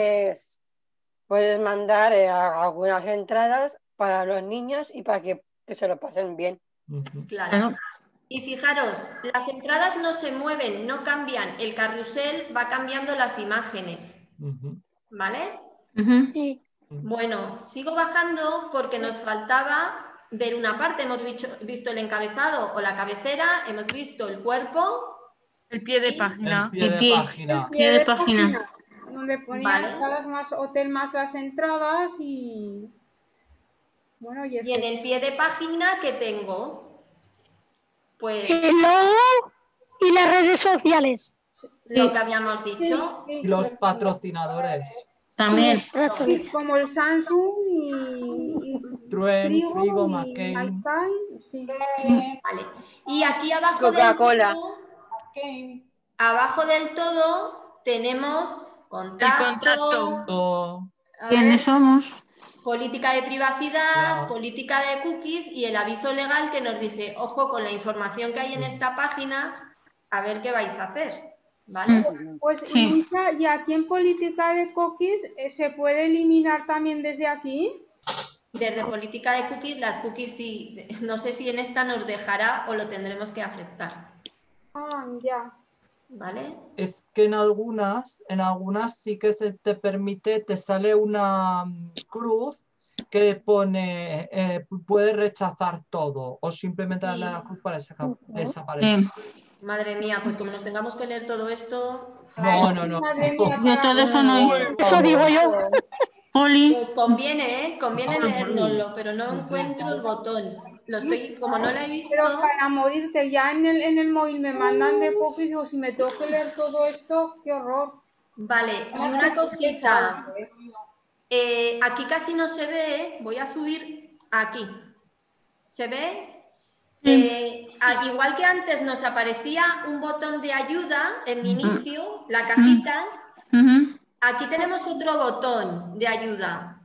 puedes mandar algunas entradas para los niños y para que se lo pasen bien. Claro. Y fijaros, las entradas no se mueven, no cambian. El carrusel va cambiando las imágenes. ¿Vale? Sí. Bueno, sigo bajando porque nos faltaba ver una parte. Hemos visto el encabezado o la cabecera, hemos visto el cuerpo. El pie de página. El pie de página. Donde ponía entradas más hotel más las entradas y... Bueno, y en el pie de página, ¿qué tengo? Pues... El logo y las redes sociales. Lo que habíamos dicho. Y los patrocinadores. También. Como el Samsung y Frigo, McCain. Sí. Vale. Y aquí abajo Coca-Cola. Abajo del todo tenemos contacto. ¿Quiénes somos? Política de privacidad, política de cookies y el aviso legal que nos dice, ojo con la información que hay en esta página, a ver qué vais a hacer. ¿Vale? Pues Luisa, y aquí en política de cookies, ¿se puede eliminar también desde aquí? Desde política de cookies, las cookies sí. No sé si en esta nos dejará o lo tendremos que aceptar. Ah, ya. ¿Vale? Es que en algunas sí que se te permite, te sale una cruz que pone puedes rechazar todo o simplemente darle a la cruz para desaparecer. Madre mía, pues como nos tengamos que leer todo esto... No. Yo todo eso no... Eso digo yo. Poli. Pues conviene leérnoslo, pero no encuentro el botón. Como no lo he visto... Pero para morirte, ya en el móvil me mandan de cookies y digo, si me tengo que leer todo esto, qué horror. Vale, y una cosita. Aquí casi no se ve, voy a subir aquí. ¿Se ve? Igual que antes nos aparecía un botón de ayuda en mi inicio, la cajita, aquí tenemos otro botón de ayuda.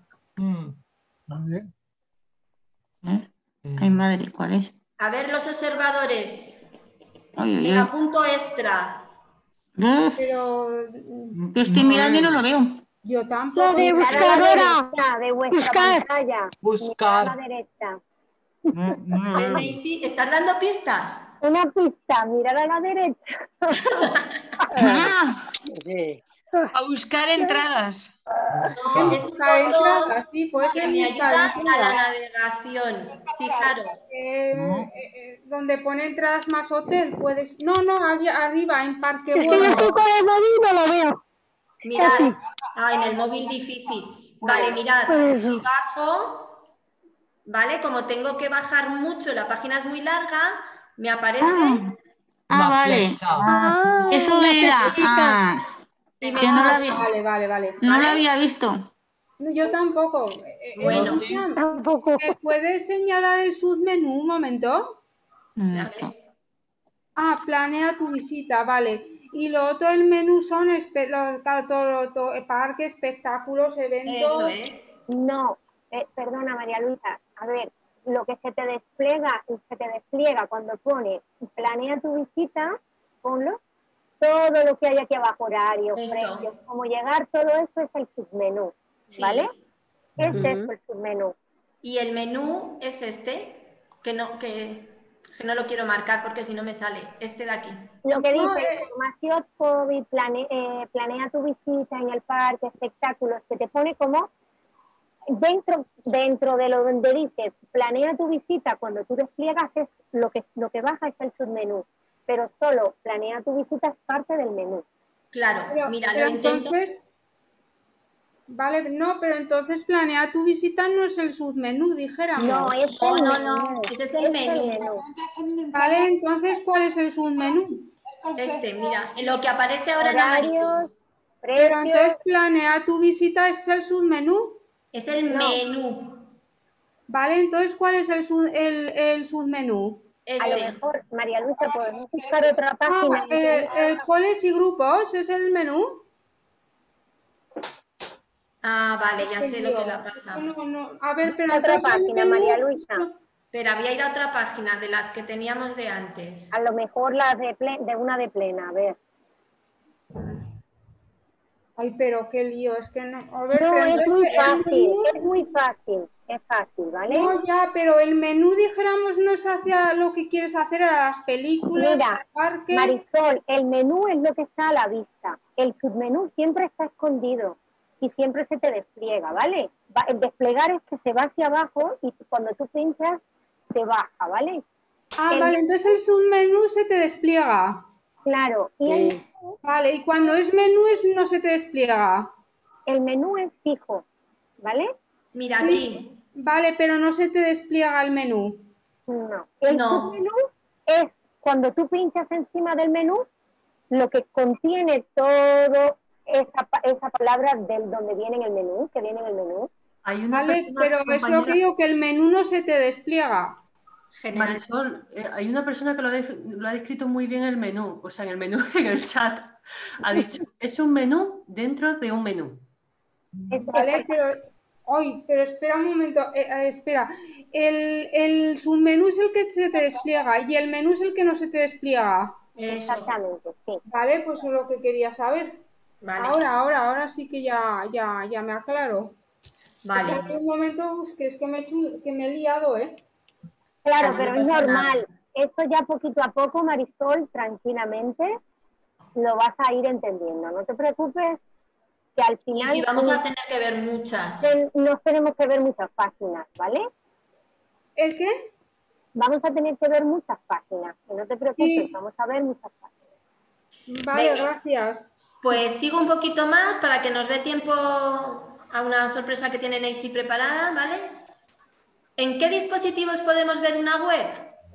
Ay, madre, ¿cuál es? A ver, los observadores. Ay. Punto extra. Pero... Yo estoy mirando y no lo veo. Yo tampoco. La de buscadora. De vuestra pantalla. Buscar. A la derecha. ¿Estás dando pistas? Una pista, mirar a la derecha. A buscar entradas. No, buscar entradas, sí, puede ser me buscar ayuda entradas. a la navegación. Fijaros. Donde pone entradas más hotel, puedes... No, allí arriba, en Parque Es que yo estoy con el móvil y no lo veo. Mirad. Así. En el móvil difícil. Vale, mirad. Si bajo, ¿vale? Como tengo que bajar mucho, la página es muy larga, me aparece... vale. Eso era. Vale. No lo había visto. Yo tampoco. Bueno, sí. Tampoco. ¿Me puedes señalar el submenú un momento? Ah, planea tu visita, vale. Y lo otro del menú son parque, espectáculos, eventos. Eso es. No, perdona María Luisa, a ver, lo que se te despliega cuando pone planea tu visita, ponlo, todo lo que hay aquí abajo, horarios, Esto. precios, cómo llegar, todo eso es el submenú, Sí. ¿vale? Ese es el submenú. Y el menú es este, que no lo quiero marcar porque si no me sale, este de aquí. Lo que dice, información COVID, planea tu visita en el parque, espectáculos, que te pone como dentro de lo donde dice planea tu visita, cuando tú despliegas es lo que baja es el submenú, pero solo planea tu visita es parte del menú. Claro, mira, pero lo intento. entonces, vale, no, pero entonces planea tu visita no es el submenú, dijéramos. No, es el menú. Ese es el menú. Vale, entonces, ¿cuál es el submenú? Este, mira, lo que aparece ahora en amarillo. Pero entonces planea tu visita es el submenú. Es el menú. Vale, entonces, ¿cuál es el submenú? A lo mejor, María Luisa, podemos buscar otra página. El coles y grupos es el menú. Ah, vale, ya sé lo que le ha pasado. A ver, pero otra entonces el página, menú- María Luisa. Pero voy a ir a otra página de las que teníamos de antes. A lo mejor la de una de plena, a ver. Ay, pero qué lío, es que no. A ver, No, pero es entonces muy el fácil, menú- es fácil, ¿vale? No, ya, pero el menú, dijéramos, no es hacia lo que quieres hacer, a las películas, Mira, al parque. Marisol, el menú es lo que está a la vista. El submenú siempre está escondido y siempre se te despliega, ¿vale? El desplegar es que se va hacia abajo y cuando tú pinchas, se baja, ¿vale? Vale, entonces el submenú se te despliega. Claro. Vale, y cuando es menú no se te despliega. El menú es fijo, ¿vale? Mira Sí, aquí. Vale, pero no se te despliega el menú. No. El submenú es cuando tú pinchas encima del menú, lo que contiene todo esa palabra del donde viene en el menú, que viene en el menú. Hay una Vale, persona, pero es lo que digo, que el menú no se te despliega. Marisol, hay una persona que lo ha descrito muy bien el menú, o sea, en el menú, en el chat, ha dicho, es un menú dentro de un menú. Vale, pero espera un momento, espera. El submenú es el que se te despliega y el menú es el que no se te despliega. Exactamente, sí. Vale, pues eso es lo que quería saber. Vale. Ahora sí que ya me aclaro. Vale. Es que hay un momento que es que me he liado, ¿eh? Claro, pero es normal. Esto ya poquito a poco, Marisol, tranquilamente, lo vas a ir entendiendo. No te preocupes, que al final... Sí, vamos a tener que ver muchas. Nos tenemos que ver muchas páginas, ¿vale? ¿El qué? Vamos a tener que ver muchas páginas. Que no te preocupes, vamos a ver muchas páginas. Vale, Venga. gracias. Pues sigo un poquito más para que nos dé tiempo a una sorpresa que tiene Neisy preparada, ¿vale? ¿En qué dispositivos podemos ver una web?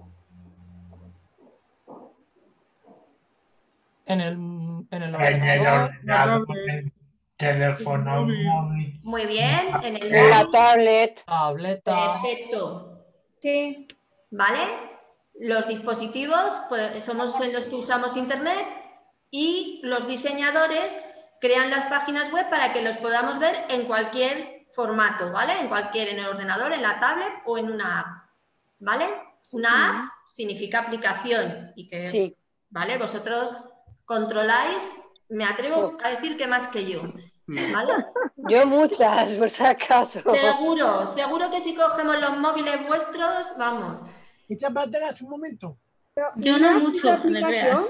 En el En el ordenador, ordenador, en el teléfono móvil. Muy bien, en el En la móvil. tablet. tableta. Perfecto. Sí. ¿Vale? Los dispositivos pues, somos en los que usamos Internet y los diseñadores crean las páginas web para que los podamos ver en cualquier formato, ¿vale? En el ordenador, en la tablet o en una app, ¿vale? Una app significa aplicación y que, ¿vale? Vosotros controláis, me atrevo a decir que más que yo, ¿vale? Yo muchas, por si acaso. Seguro que si cogemos los móviles vuestros, vamos. Echa para atrás un momento. Yo no mucho, me creas.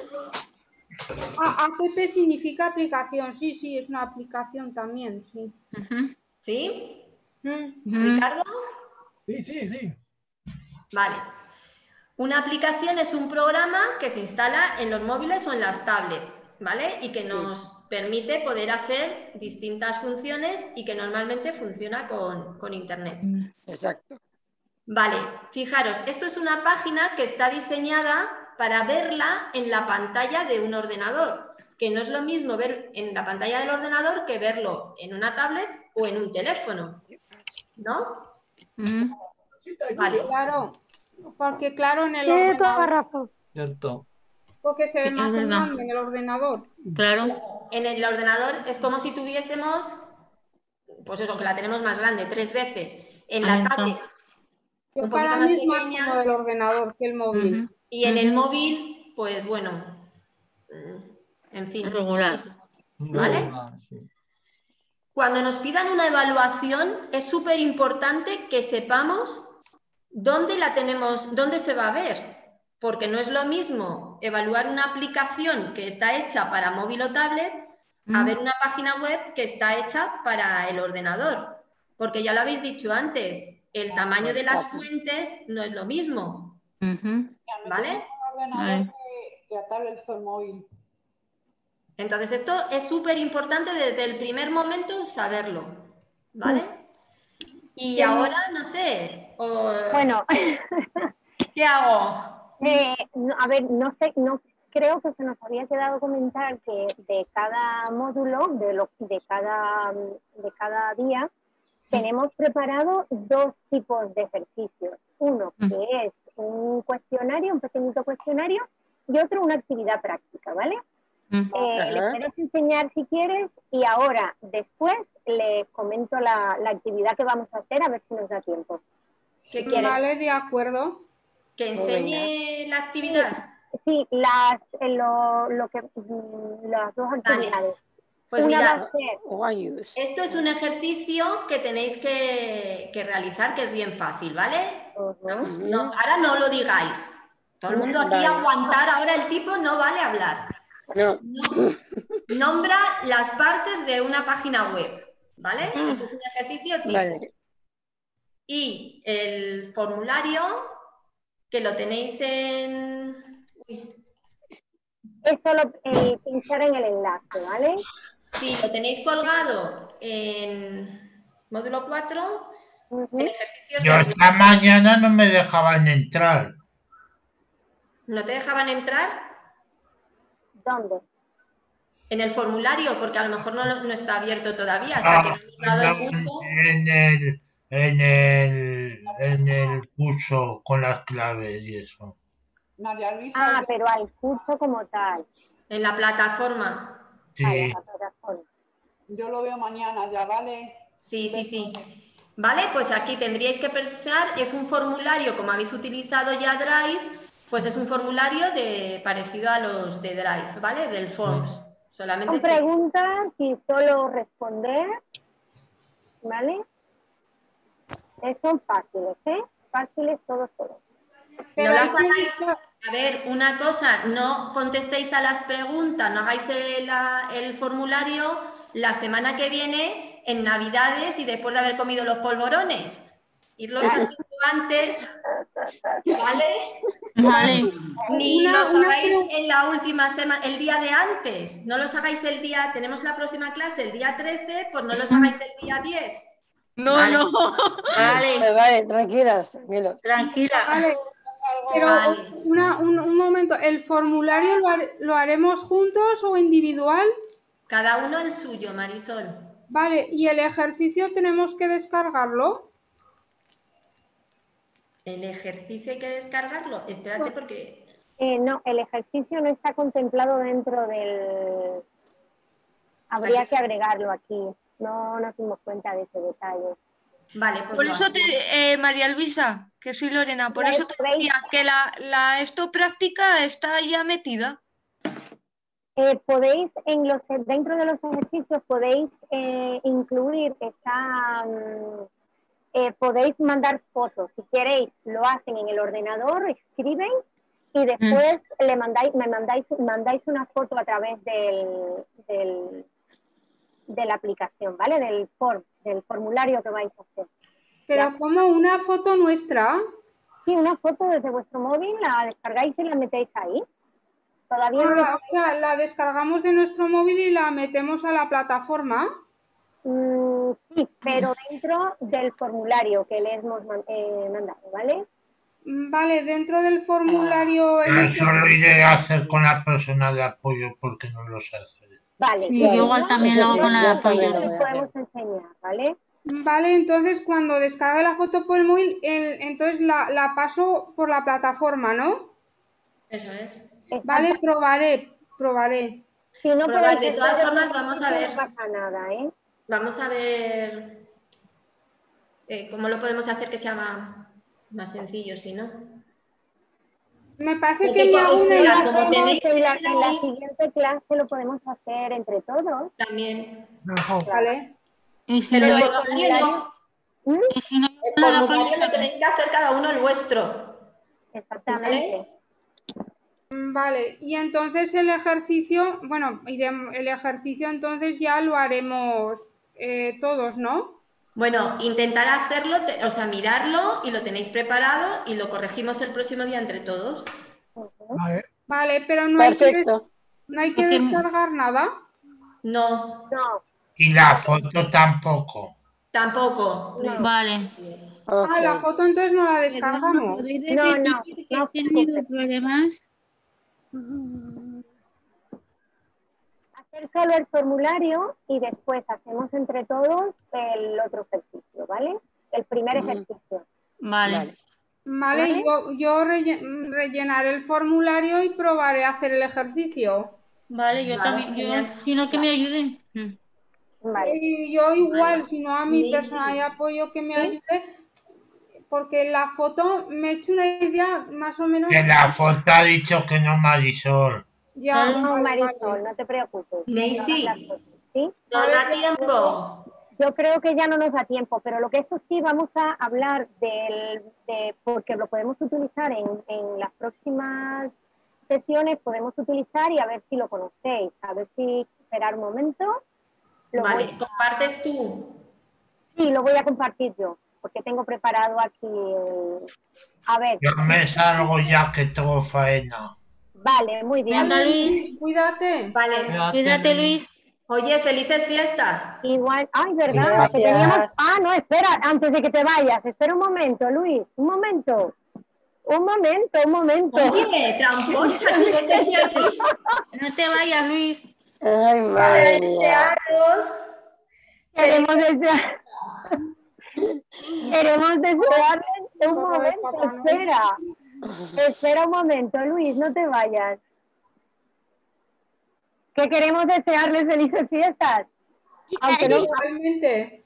App significa aplicación, sí, es una aplicación también, sí. ¿Sí? ¿Ricardo? Sí. Vale. Una aplicación es un programa que se instala en los móviles o en las tablets, ¿vale? Y que nos permite poder hacer distintas funciones y que normalmente funciona con Internet. Exacto. Vale, fijaros, esto es una página que está diseñada para verla en la pantalla de un ordenador, que no es lo mismo ver en la pantalla del ordenador que verlo en una tablet o en un teléfono, ¿no? Vale. Claro, porque claro, en el Tiene toda la ordenador, razón. Cierto. porque se ve Sí, más es en verdad. grande en el ordenador. Claro. En el ordenador es como si tuviésemos, pues eso, que la tenemos más grande, 3 veces. En la tablet, Yo un para poquito mí más es más pequeña. cómodo el ordenador que el móvil. Y en el móvil, pues bueno, en fin. Regular. ¿Vale? Cuando nos pidan una evaluación, es súper importante que sepamos dónde la tenemos, dónde se va a ver. Porque no es lo mismo evaluar una aplicación que está hecha para móvil o tablet a ver una página web que está hecha para el ordenador. Porque ya lo habéis dicho antes, el tamaño de las fuentes no es lo mismo. ¿Vale? Ordenador que la tablet o el móvil. Entonces esto es súper importante desde el primer momento saberlo. ¿Vale? Y ahora, no sé. Bueno. ¿Qué hago? A ver, no sé, no creo que se nos había quedado comentar que de cada módulo, de cada día, tenemos preparado 2 tipos de ejercicios. Uno que es un cuestionario, un pequeñito cuestionario, y otro una actividad práctica, ¿vale? Les puedes enseñar si quieres y ahora, después, les comento la actividad que vamos a hacer a ver si nos da tiempo. ¿Qué quieres? Vale, de acuerdo. ¿Que enseñe la actividad? Sí, las 2 actividades. Pues Una mirad, va a ser... esto es un ejercicio que tenéis que realizar, que es bien fácil, ¿vale? No, ahora no lo digáis. Todo el mundo aquí aguantar, ahora el tipo no vale hablar. No. Nombra las partes de una página web, ¿vale? Esto es un ejercicio tipo. Vale. Y el formulario, que lo tenéis en... Es solo pinchar en el enlace, ¿vale? Sí, lo tenéis colgado en módulo 4. El ejercicio Yo esta mañana no me dejaban entrar. ¿No te dejaban entrar? ¿Dónde? En el formulario, porque a lo mejor no está abierto todavía, hasta que no hemos dado el curso. En el curso con las claves y eso. María Luisa. Pero al curso como tal. En la plataforma. Sí. Yo lo veo mañana ya, ¿vale? Sí. Vale, pues aquí tendríais que pensar, es un formulario, como habéis utilizado ya Drive, pues es un formulario parecido a los de Drive, ¿vale? Del Forms. Solamente Son preguntas y solo responder, ¿vale? Son fáciles, ¿eh? Fáciles todos. No las hagáis, a ver, una cosa, no contestéis a las preguntas, no hagáis el formulario la semana que viene en Navidades y después de haber comido los polvorones. Irlos haciendo antes, ¿vale? Vale. Ni los hagáis en la última semana, el día de antes. No los hagáis el día, tenemos la próxima clase el día 13, pues no los hagáis el día 10. No, vale. no. Vale, tranquilas. Tranquila. Vale. Pero un momento, ¿el formulario lo haremos juntos o individual? Cada uno el suyo, Marisol. Vale, ¿y el ejercicio tenemos que descargarlo? ¿El ejercicio hay que descargarlo? Espérate porque... No, el ejercicio no está contemplado dentro del... Habría que agregarlo aquí. No nos dimos cuenta de ese detalle. Vale, pues por eso María Luisa, que soy Lorena, por eso te decía que la práctica está ya metida. Podéis, dentro de los ejercicios, podéis incluir podéis mandar fotos. Si queréis, lo hacen en el ordenador, escriben y después mandáis una foto a través de la aplicación, ¿vale? Del formulario que vais a hacer. ¿Pero como una foto nuestra? Sí, una foto desde vuestro móvil, la descargáis y la metéis ahí. Todavía o sea, la descargamos de nuestro móvil y la metemos a la plataforma. Sí, pero dentro del formulario que le hemos mandado, ¿vale? Vale, dentro del formulario... Eso lo iré a hacer con la persona de apoyo porque no lo sé hacer. Vale. Sí, yo igual también lo hago con la de apoyo. Podemos enseñar, ¿vale? Vale, entonces cuando descargue la foto por el móvil, entonces la paso por la plataforma, ¿no? Eso es. Vale, probaré. Si no Probar, podéis de todas hacer formas, vamos a ver. No pasa nada, ¿eh? Vamos a ver cómo lo podemos hacer que sea más sencillo, si no. Me parece Porque, que me hago espera, como tenéis en la siguiente clase lo podemos hacer entre todos. también. Vale. Y si Pero no, el formulario, y si no, el formulario lo tenéis que hacer cada uno el vuestro. Exactamente. Vale, y entonces el ejercicio, bueno, el ejercicio entonces ya lo haremos todos, ¿no? Bueno, intentar hacerlo, o sea, mirarlo y lo tenéis preparado y lo corregimos el próximo día entre todos. Vale, pero no hay que descargar nada. No. Y la foto tampoco. Tampoco. Vale. Ah, la foto entonces no la descargamos. ¿Podéis repetir que he tenido problemas? Hacer solo el formulario y después hacemos entre todos el otro ejercicio, ¿vale? El primer ejercicio. Vale. Vale, yo rellenaré el formulario y probaré a hacer el ejercicio. Vale, yo también, si no que me ayuden. Y yo igual, si no a mi persona de apoyo que me ayude, porque la foto me he hecho una idea más o menos. Que la foto ha dicho que no, Marisol. Ya, no, Marisol, no te preocupes. Daisy, ¿sí? ¿nos da tiempo? Yo creo que ya no nos da tiempo, pero lo que eso sí vamos a hablar porque lo podemos utilizar en las próximas sesiones, podemos utilizar y a ver si lo conocéis, a ver si esperar un momento. Vale, ¿compartes tú? Sí, lo voy a compartir yo, porque tengo preparado aquí a ver. Yo me salgo ya que tengo faena. Vale, muy bien. Venga, Luis, cuídate. Vale, cuídate, Luis. Oye, felices fiestas. Igual, ay, verdad, que teníamos... Ah, no, espera, antes de que te vayas, espera un momento, Luis, un momento. Oye, tramposa, no te vayas, Luis. Ay, madre mía. Queremos desearles un momento, espera un momento, Luis, no te vayas. Que queremos desearles felices fiestas. Aunque no... Igualmente.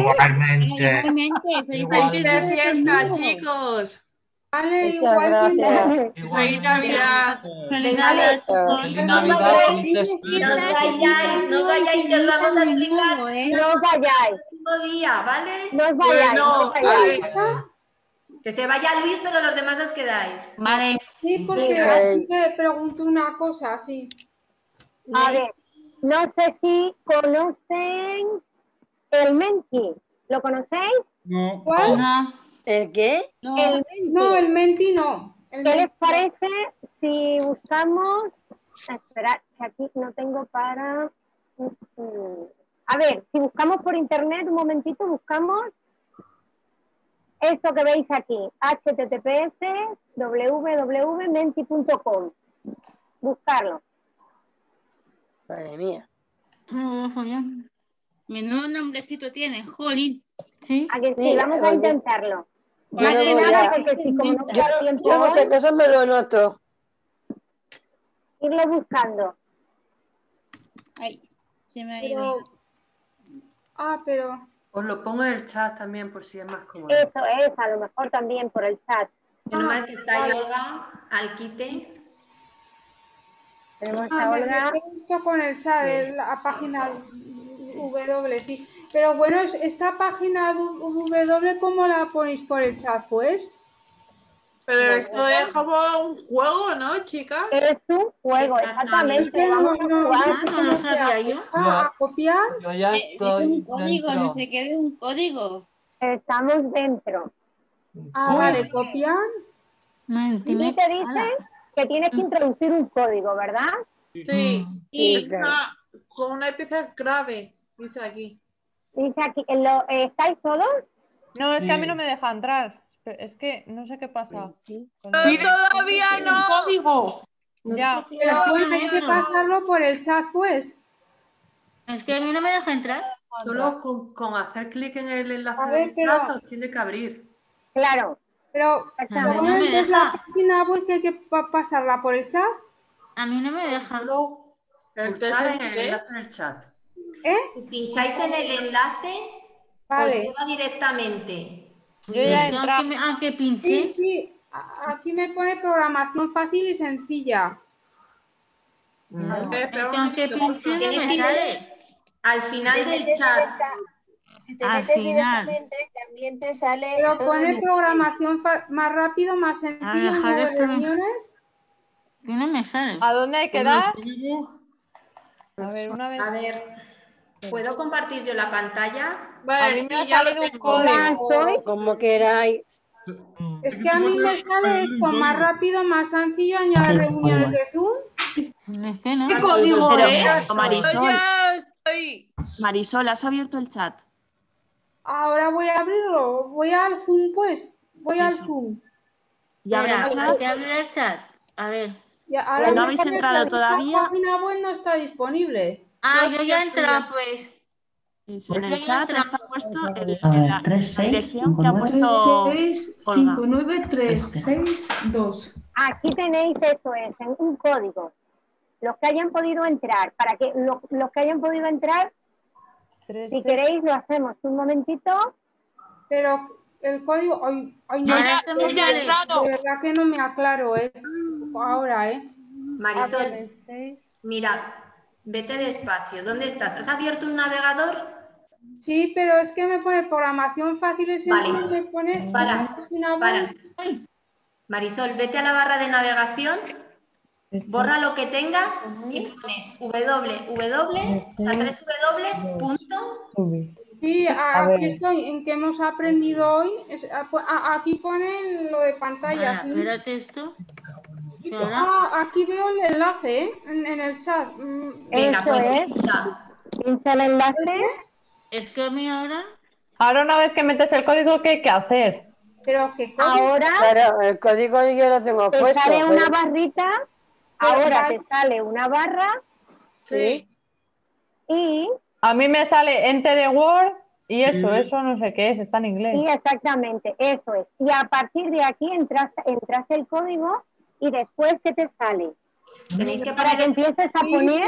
Felices fiestas, chicos. Vale, igualmente. Feliz Navidad. Feliz Navidad, chicos. Feliz Navidad, felices fiestas. No os vayáis, que os vamos a explicar. No os vayáis. El mismo día, ¿vale? No os vayáis, no os vayáis. Que se vaya Luis, pero los demás os quedáis. Vale. Sí, porque aquí me pregunto una cosa, sí. A ver, no sé si conocen el Menti. ¿Lo conocéis? No. ¿Cuál? No. ¿El qué? El Menti no. ¿Qué les parece si buscamos... Esperad, que aquí no tengo para... A ver, si buscamos por internet, un momentito, buscamos esto que veis aquí, https://www.menti.com. Buscarlo. Madre mía. Menudo nombrecito tiene, jolín. ¿Sí? ¿A que sí? Vamos a intentarlo. Porque si como no queda tiempo yo por si acaso me lo noto. Irlo buscando. Ay, se me ha Pero... ido. pero... Os lo pongo en el chat también por si es más cómodo. Eso es, a lo mejor también por el chat. Normal que está Olga, al quite. Tenemos a Olga. Me gusta con el chat, la página W, sí. Pero bueno, esta página W, ¿cómo la ponéis por el chat, pues? Pero esto es como un juego, ¿no, chicas? Es un juego, exactamente. Vamos a jugar. No sabía yo. ¿A copiar? Yo ya estoy un código, dentro. no se quede un código. Estamos dentro. Vale, copiar. Y te dice que tienes que introducir un código, ¿verdad? Sí, y con una pieza clave, dice aquí. Dice aquí, ¿estáis todos? No, es que a mí no me deja entrar. Es que no sé qué pasa. Todavía no. Código. Ya. Pero hay que pasarlo por el chat, pues. Es que a mí no me deja entrar. Solo con hacer clic en el enlace A ver, del pero- chat os tiene que abrir. Claro. Pero, no me ¿normalmente es la deja. página web que hay que pasarla por el chat? A mí no me deja. Solo pulsar en el enlace del chat. Si pincháis en el enlace, Vale. os lleva directamente. Yo ya he entrado. Aunque pinché. Sí, sí. Aquí me pone programación fácil y sencilla. Aunque pinché no Tienes me que ir sale. al final Si te del metes chat. Si te Al metes final. directamente, también te sale Pero todo en pone inglés. programación más rápido, más sencillo, dejar nueve esto. reuniones. Que no me sale. ¿A dónde hay que dar? A ver, una vez. A ver, ¿puedo compartir yo la pantalla? A Vale, mí me ha sí, ya lo salido un tengo. código. Como queráis. Es que a mí me sale esto más rápido, más sencillo, añadir reuniones de Zoom. Es que no. ¿Qué código Pero, es? Marisol, Ya estoy. Marisol, ¿has abierto el chat? Ahora voy a abrirlo. Voy al Zoom, pues. Voy al Zoom. ¿Y abre el Espera, chat? que abre el chat. A ver. Y ahora ¿No me habéis pone entrado que todavía? La página web no está disponible. Yo ya he entrado, pues. Eso, en el chat está puesto A ver, la 36, dirección que 59, ha puesto 6, Olga. 59, 3, 6, 2. Aquí tenéis eso, es en un código. Los que hayan podido entrar, para que los que hayan podido entrar, si queréis lo hacemos un momentito. Pero el código, ay, Yo no, ya- yo ya he entrado. de verdad que no me aclaro, ahora, Marisol, A ver. mira, vete despacio. ¿Dónde estás? ¿Has abierto un navegador? Sí, pero es que me pone programación fácil y sencilla, Vale. me pone Para. Marisol, vete a la barra de navegación, borra lo que tengas y pones www. Sí, A aquí ver. estoy, en que hemos aprendido hoy. Aquí pone lo de pantalla, Ahora, ¿sí? espérate esto. Aquí veo el enlace, en el chat. Venga, pues pincha el enlace. Es que a mí ahora. Ahora una vez que metes el código, ¿qué hay que hacer? Pero que Ahora Claro, el código yo lo tengo te puesto. sale una pero- barrita, ahora te sale una barra. Sí. Y A mí me sale Enter a Word y eso no sé qué es, está en inglés. sí, exactamente, eso es. Y a partir de aquí entras el código y después, ¿qué te sale? Tenéis que Para que empieces a poner.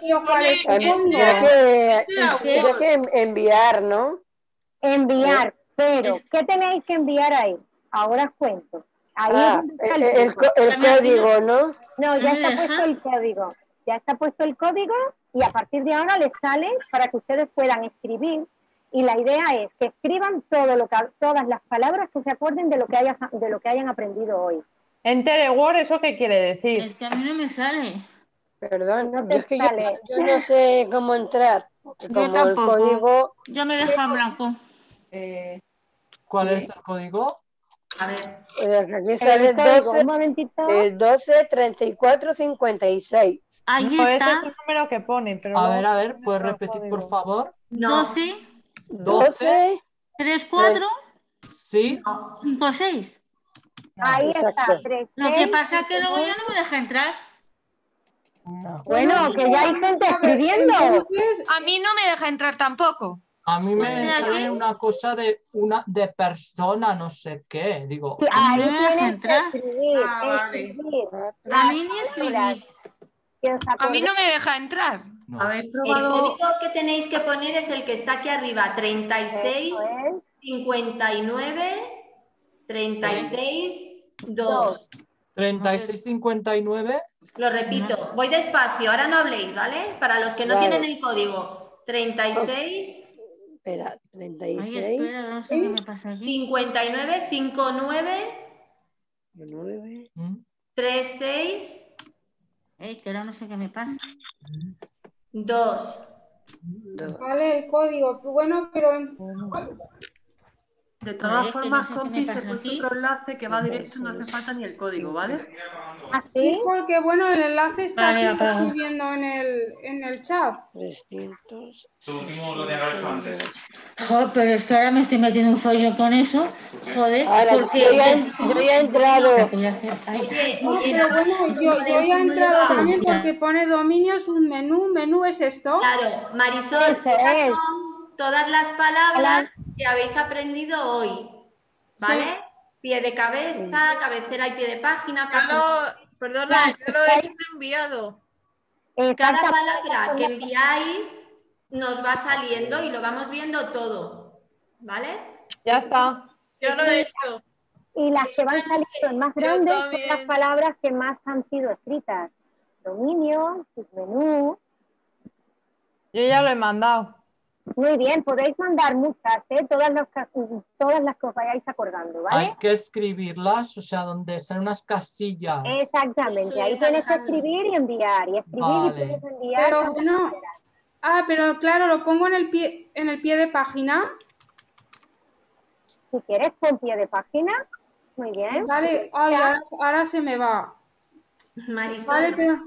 Tendría que enviar, ¿no? Enviar, pero ¿qué tenéis que enviar ahí? Ahora os cuento. Ahí es Ah, donde está el el truco. código, ¿no? No, ya ¿No me está deja? puesto el código. Ya está puesto el código y a partir de ahora les sale para que ustedes puedan escribir. Y la idea es que escriban todas las palabras que se acuerden de lo que hayan aprendido hoy. Enter a Word, ¿eso qué quiere decir? Es que a mí no me sale. Perdón, No te yo es que sale. yo no sé cómo entrar. Porque Yo como el tampoco. código. Ya me deja en blanco. ¿Cuál es el código? A ver. Aquí sale El código, 12, un momentito. el 12 34 56. Ahí No, ese está. es el número que pone, pero A luego ver, ¿puedes repetir, por favor? 12, 12. 3, 4, Sí. 5, 6. Ahí está. Exacto. 3, Lo que pasa es que luego ya no me deja entrar. Bueno, que ya hay gente escribiendo. A mí no me deja entrar tampoco. A mí me Pues sale una cosa de persona, no sé qué. Digo, Ahí no me deja tienes que entrar. escribir, vale. escribir A mí ni las escribir. palabras que os A mí acordéis. no me deja entrar. El código que tenéis que poner es el que está aquí arriba, 36 59 36 2. 3659. Lo repito, voy despacio, ahora no habléis, ¿vale? Para los que no Vale. tienen el código, 36 Espera, Ay, 36. espera, no sé qué me pasa aquí. 59 59 9. 36 Que ahora no sé qué me pasa. 2. Vale, el código. Bueno, pero De todas formas, compis, he puesto otro enlace que va directo, no hace falta ni el código, ¿vale? Sí, porque bueno, el enlace está Vale, aquí, lo apago. estoy viendo en el chat. 300. Joder, pero es que ahora me estoy metiendo un follón con eso. Joder, Ahora, porque yo ya he entrado. Oye, No, pero bueno, yo ya he entrado también porque pone dominio, submenú, menú es esto. Claro, Marisol, estas son todas las palabras que habéis aprendido hoy, ¿vale? Sí. Pie de cabeza, cabecera y pie de página. Perdona, yo lo he hecho enviado. Cada palabra que enviáis nos va saliendo y lo vamos viendo todo, ¿vale? Ya está. Yo lo he hecho. Y las que van saliendo en más grandes son también. las palabras que más han sido escritas. Dominio, submenú. Yo ya lo he mandado. Muy bien, podéis mandar muchas, todas las que os vayáis acordando, ¿vale? Hay que escribirlas, o sea, donde sean unas casillas. Exactamente, ahí tienes que escribir y enviar, y escribir y Vale. tienes que enviar. Pero tantas bueno, maneras. pero claro, lo pongo en el pie de página. Si quieres, pon pie de página. Muy bien. Vale, ay, ahora se me va. Marisol. Vale, pero...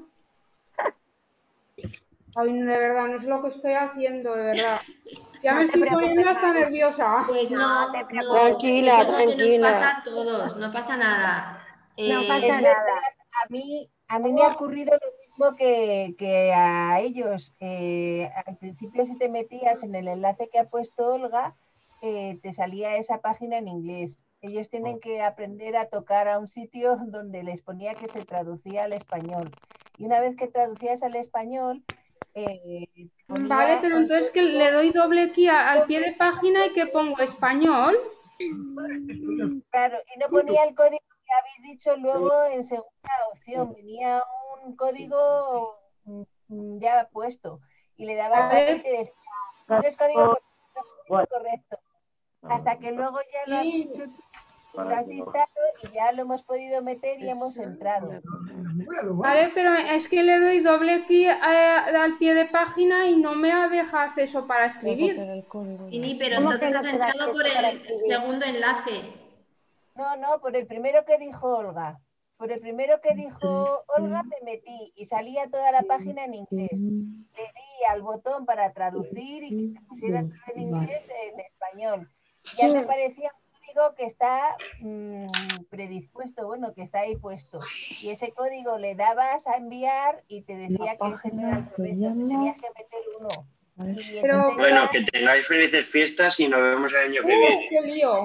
Ay, de verdad, no sé lo que estoy haciendo, de verdad. Ya me estoy poniendo hasta nerviosa. Pues no, Tranquila, eso es lo que nos tranquila. pasa a todos, no pasa nada. No pasa Es nada. verdad, a mí me ha ocurrido lo mismo que a ellos. Al principio, si te metías en el enlace que ha puesto Olga, te salía esa página en inglés. Ellos tienen que aprender a tocar a un sitio donde les ponía que se traducía al español. Y una vez que traducías al español, ponía Vale, pero entonces que le doy doble clic al pie de página y que pongo español. Claro, y no ponía el código que habéis dicho luego en segunda opción, venía un código ya puesto y le dabas a él y te decía, ¿quieres código correcto? Hasta que luego ya lo has dicho, lo has dictado y ya lo hemos podido meter y hemos entrado. Vale, pero es que le doy doble clic al pie de página y no me deja acceso para escribir. Pero entonces has entrado por el segundo enlace. No, por el primero que dijo Olga. Por el primero que dijo Olga me metí y salía toda la página en inglés. Le di al botón para traducir y que te pusiera todo en inglés en español. Ya me parecía un código que está predispuesto, bueno, que está ahí puesto. Y ese código le dabas a enviar y te decía que ese no era el correcto, que tenías que meter uno. Pero, bueno, que tengáis felices fiestas y nos vemos el año que viene. ¡Qué lío!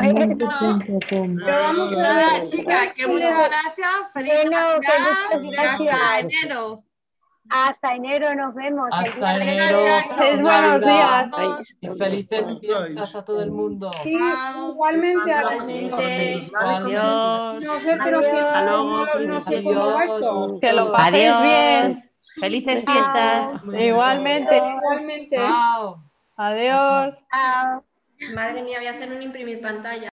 Pero vamos a ver, chicas, que muchas gracias. Feliz Navidad y hasta enero. Hasta enero nos vemos. Hasta enero. Buenos días. Y felices fiestas a todo el mundo. Sí, igualmente a la gente. Adiós. No sé, pero que no sé cómo va esto. Que lo paséis bien. Felices fiestas. Igualmente. Igualmente. Chao. Adiós. Madre mía, voy a hacer un imprimir pantalla.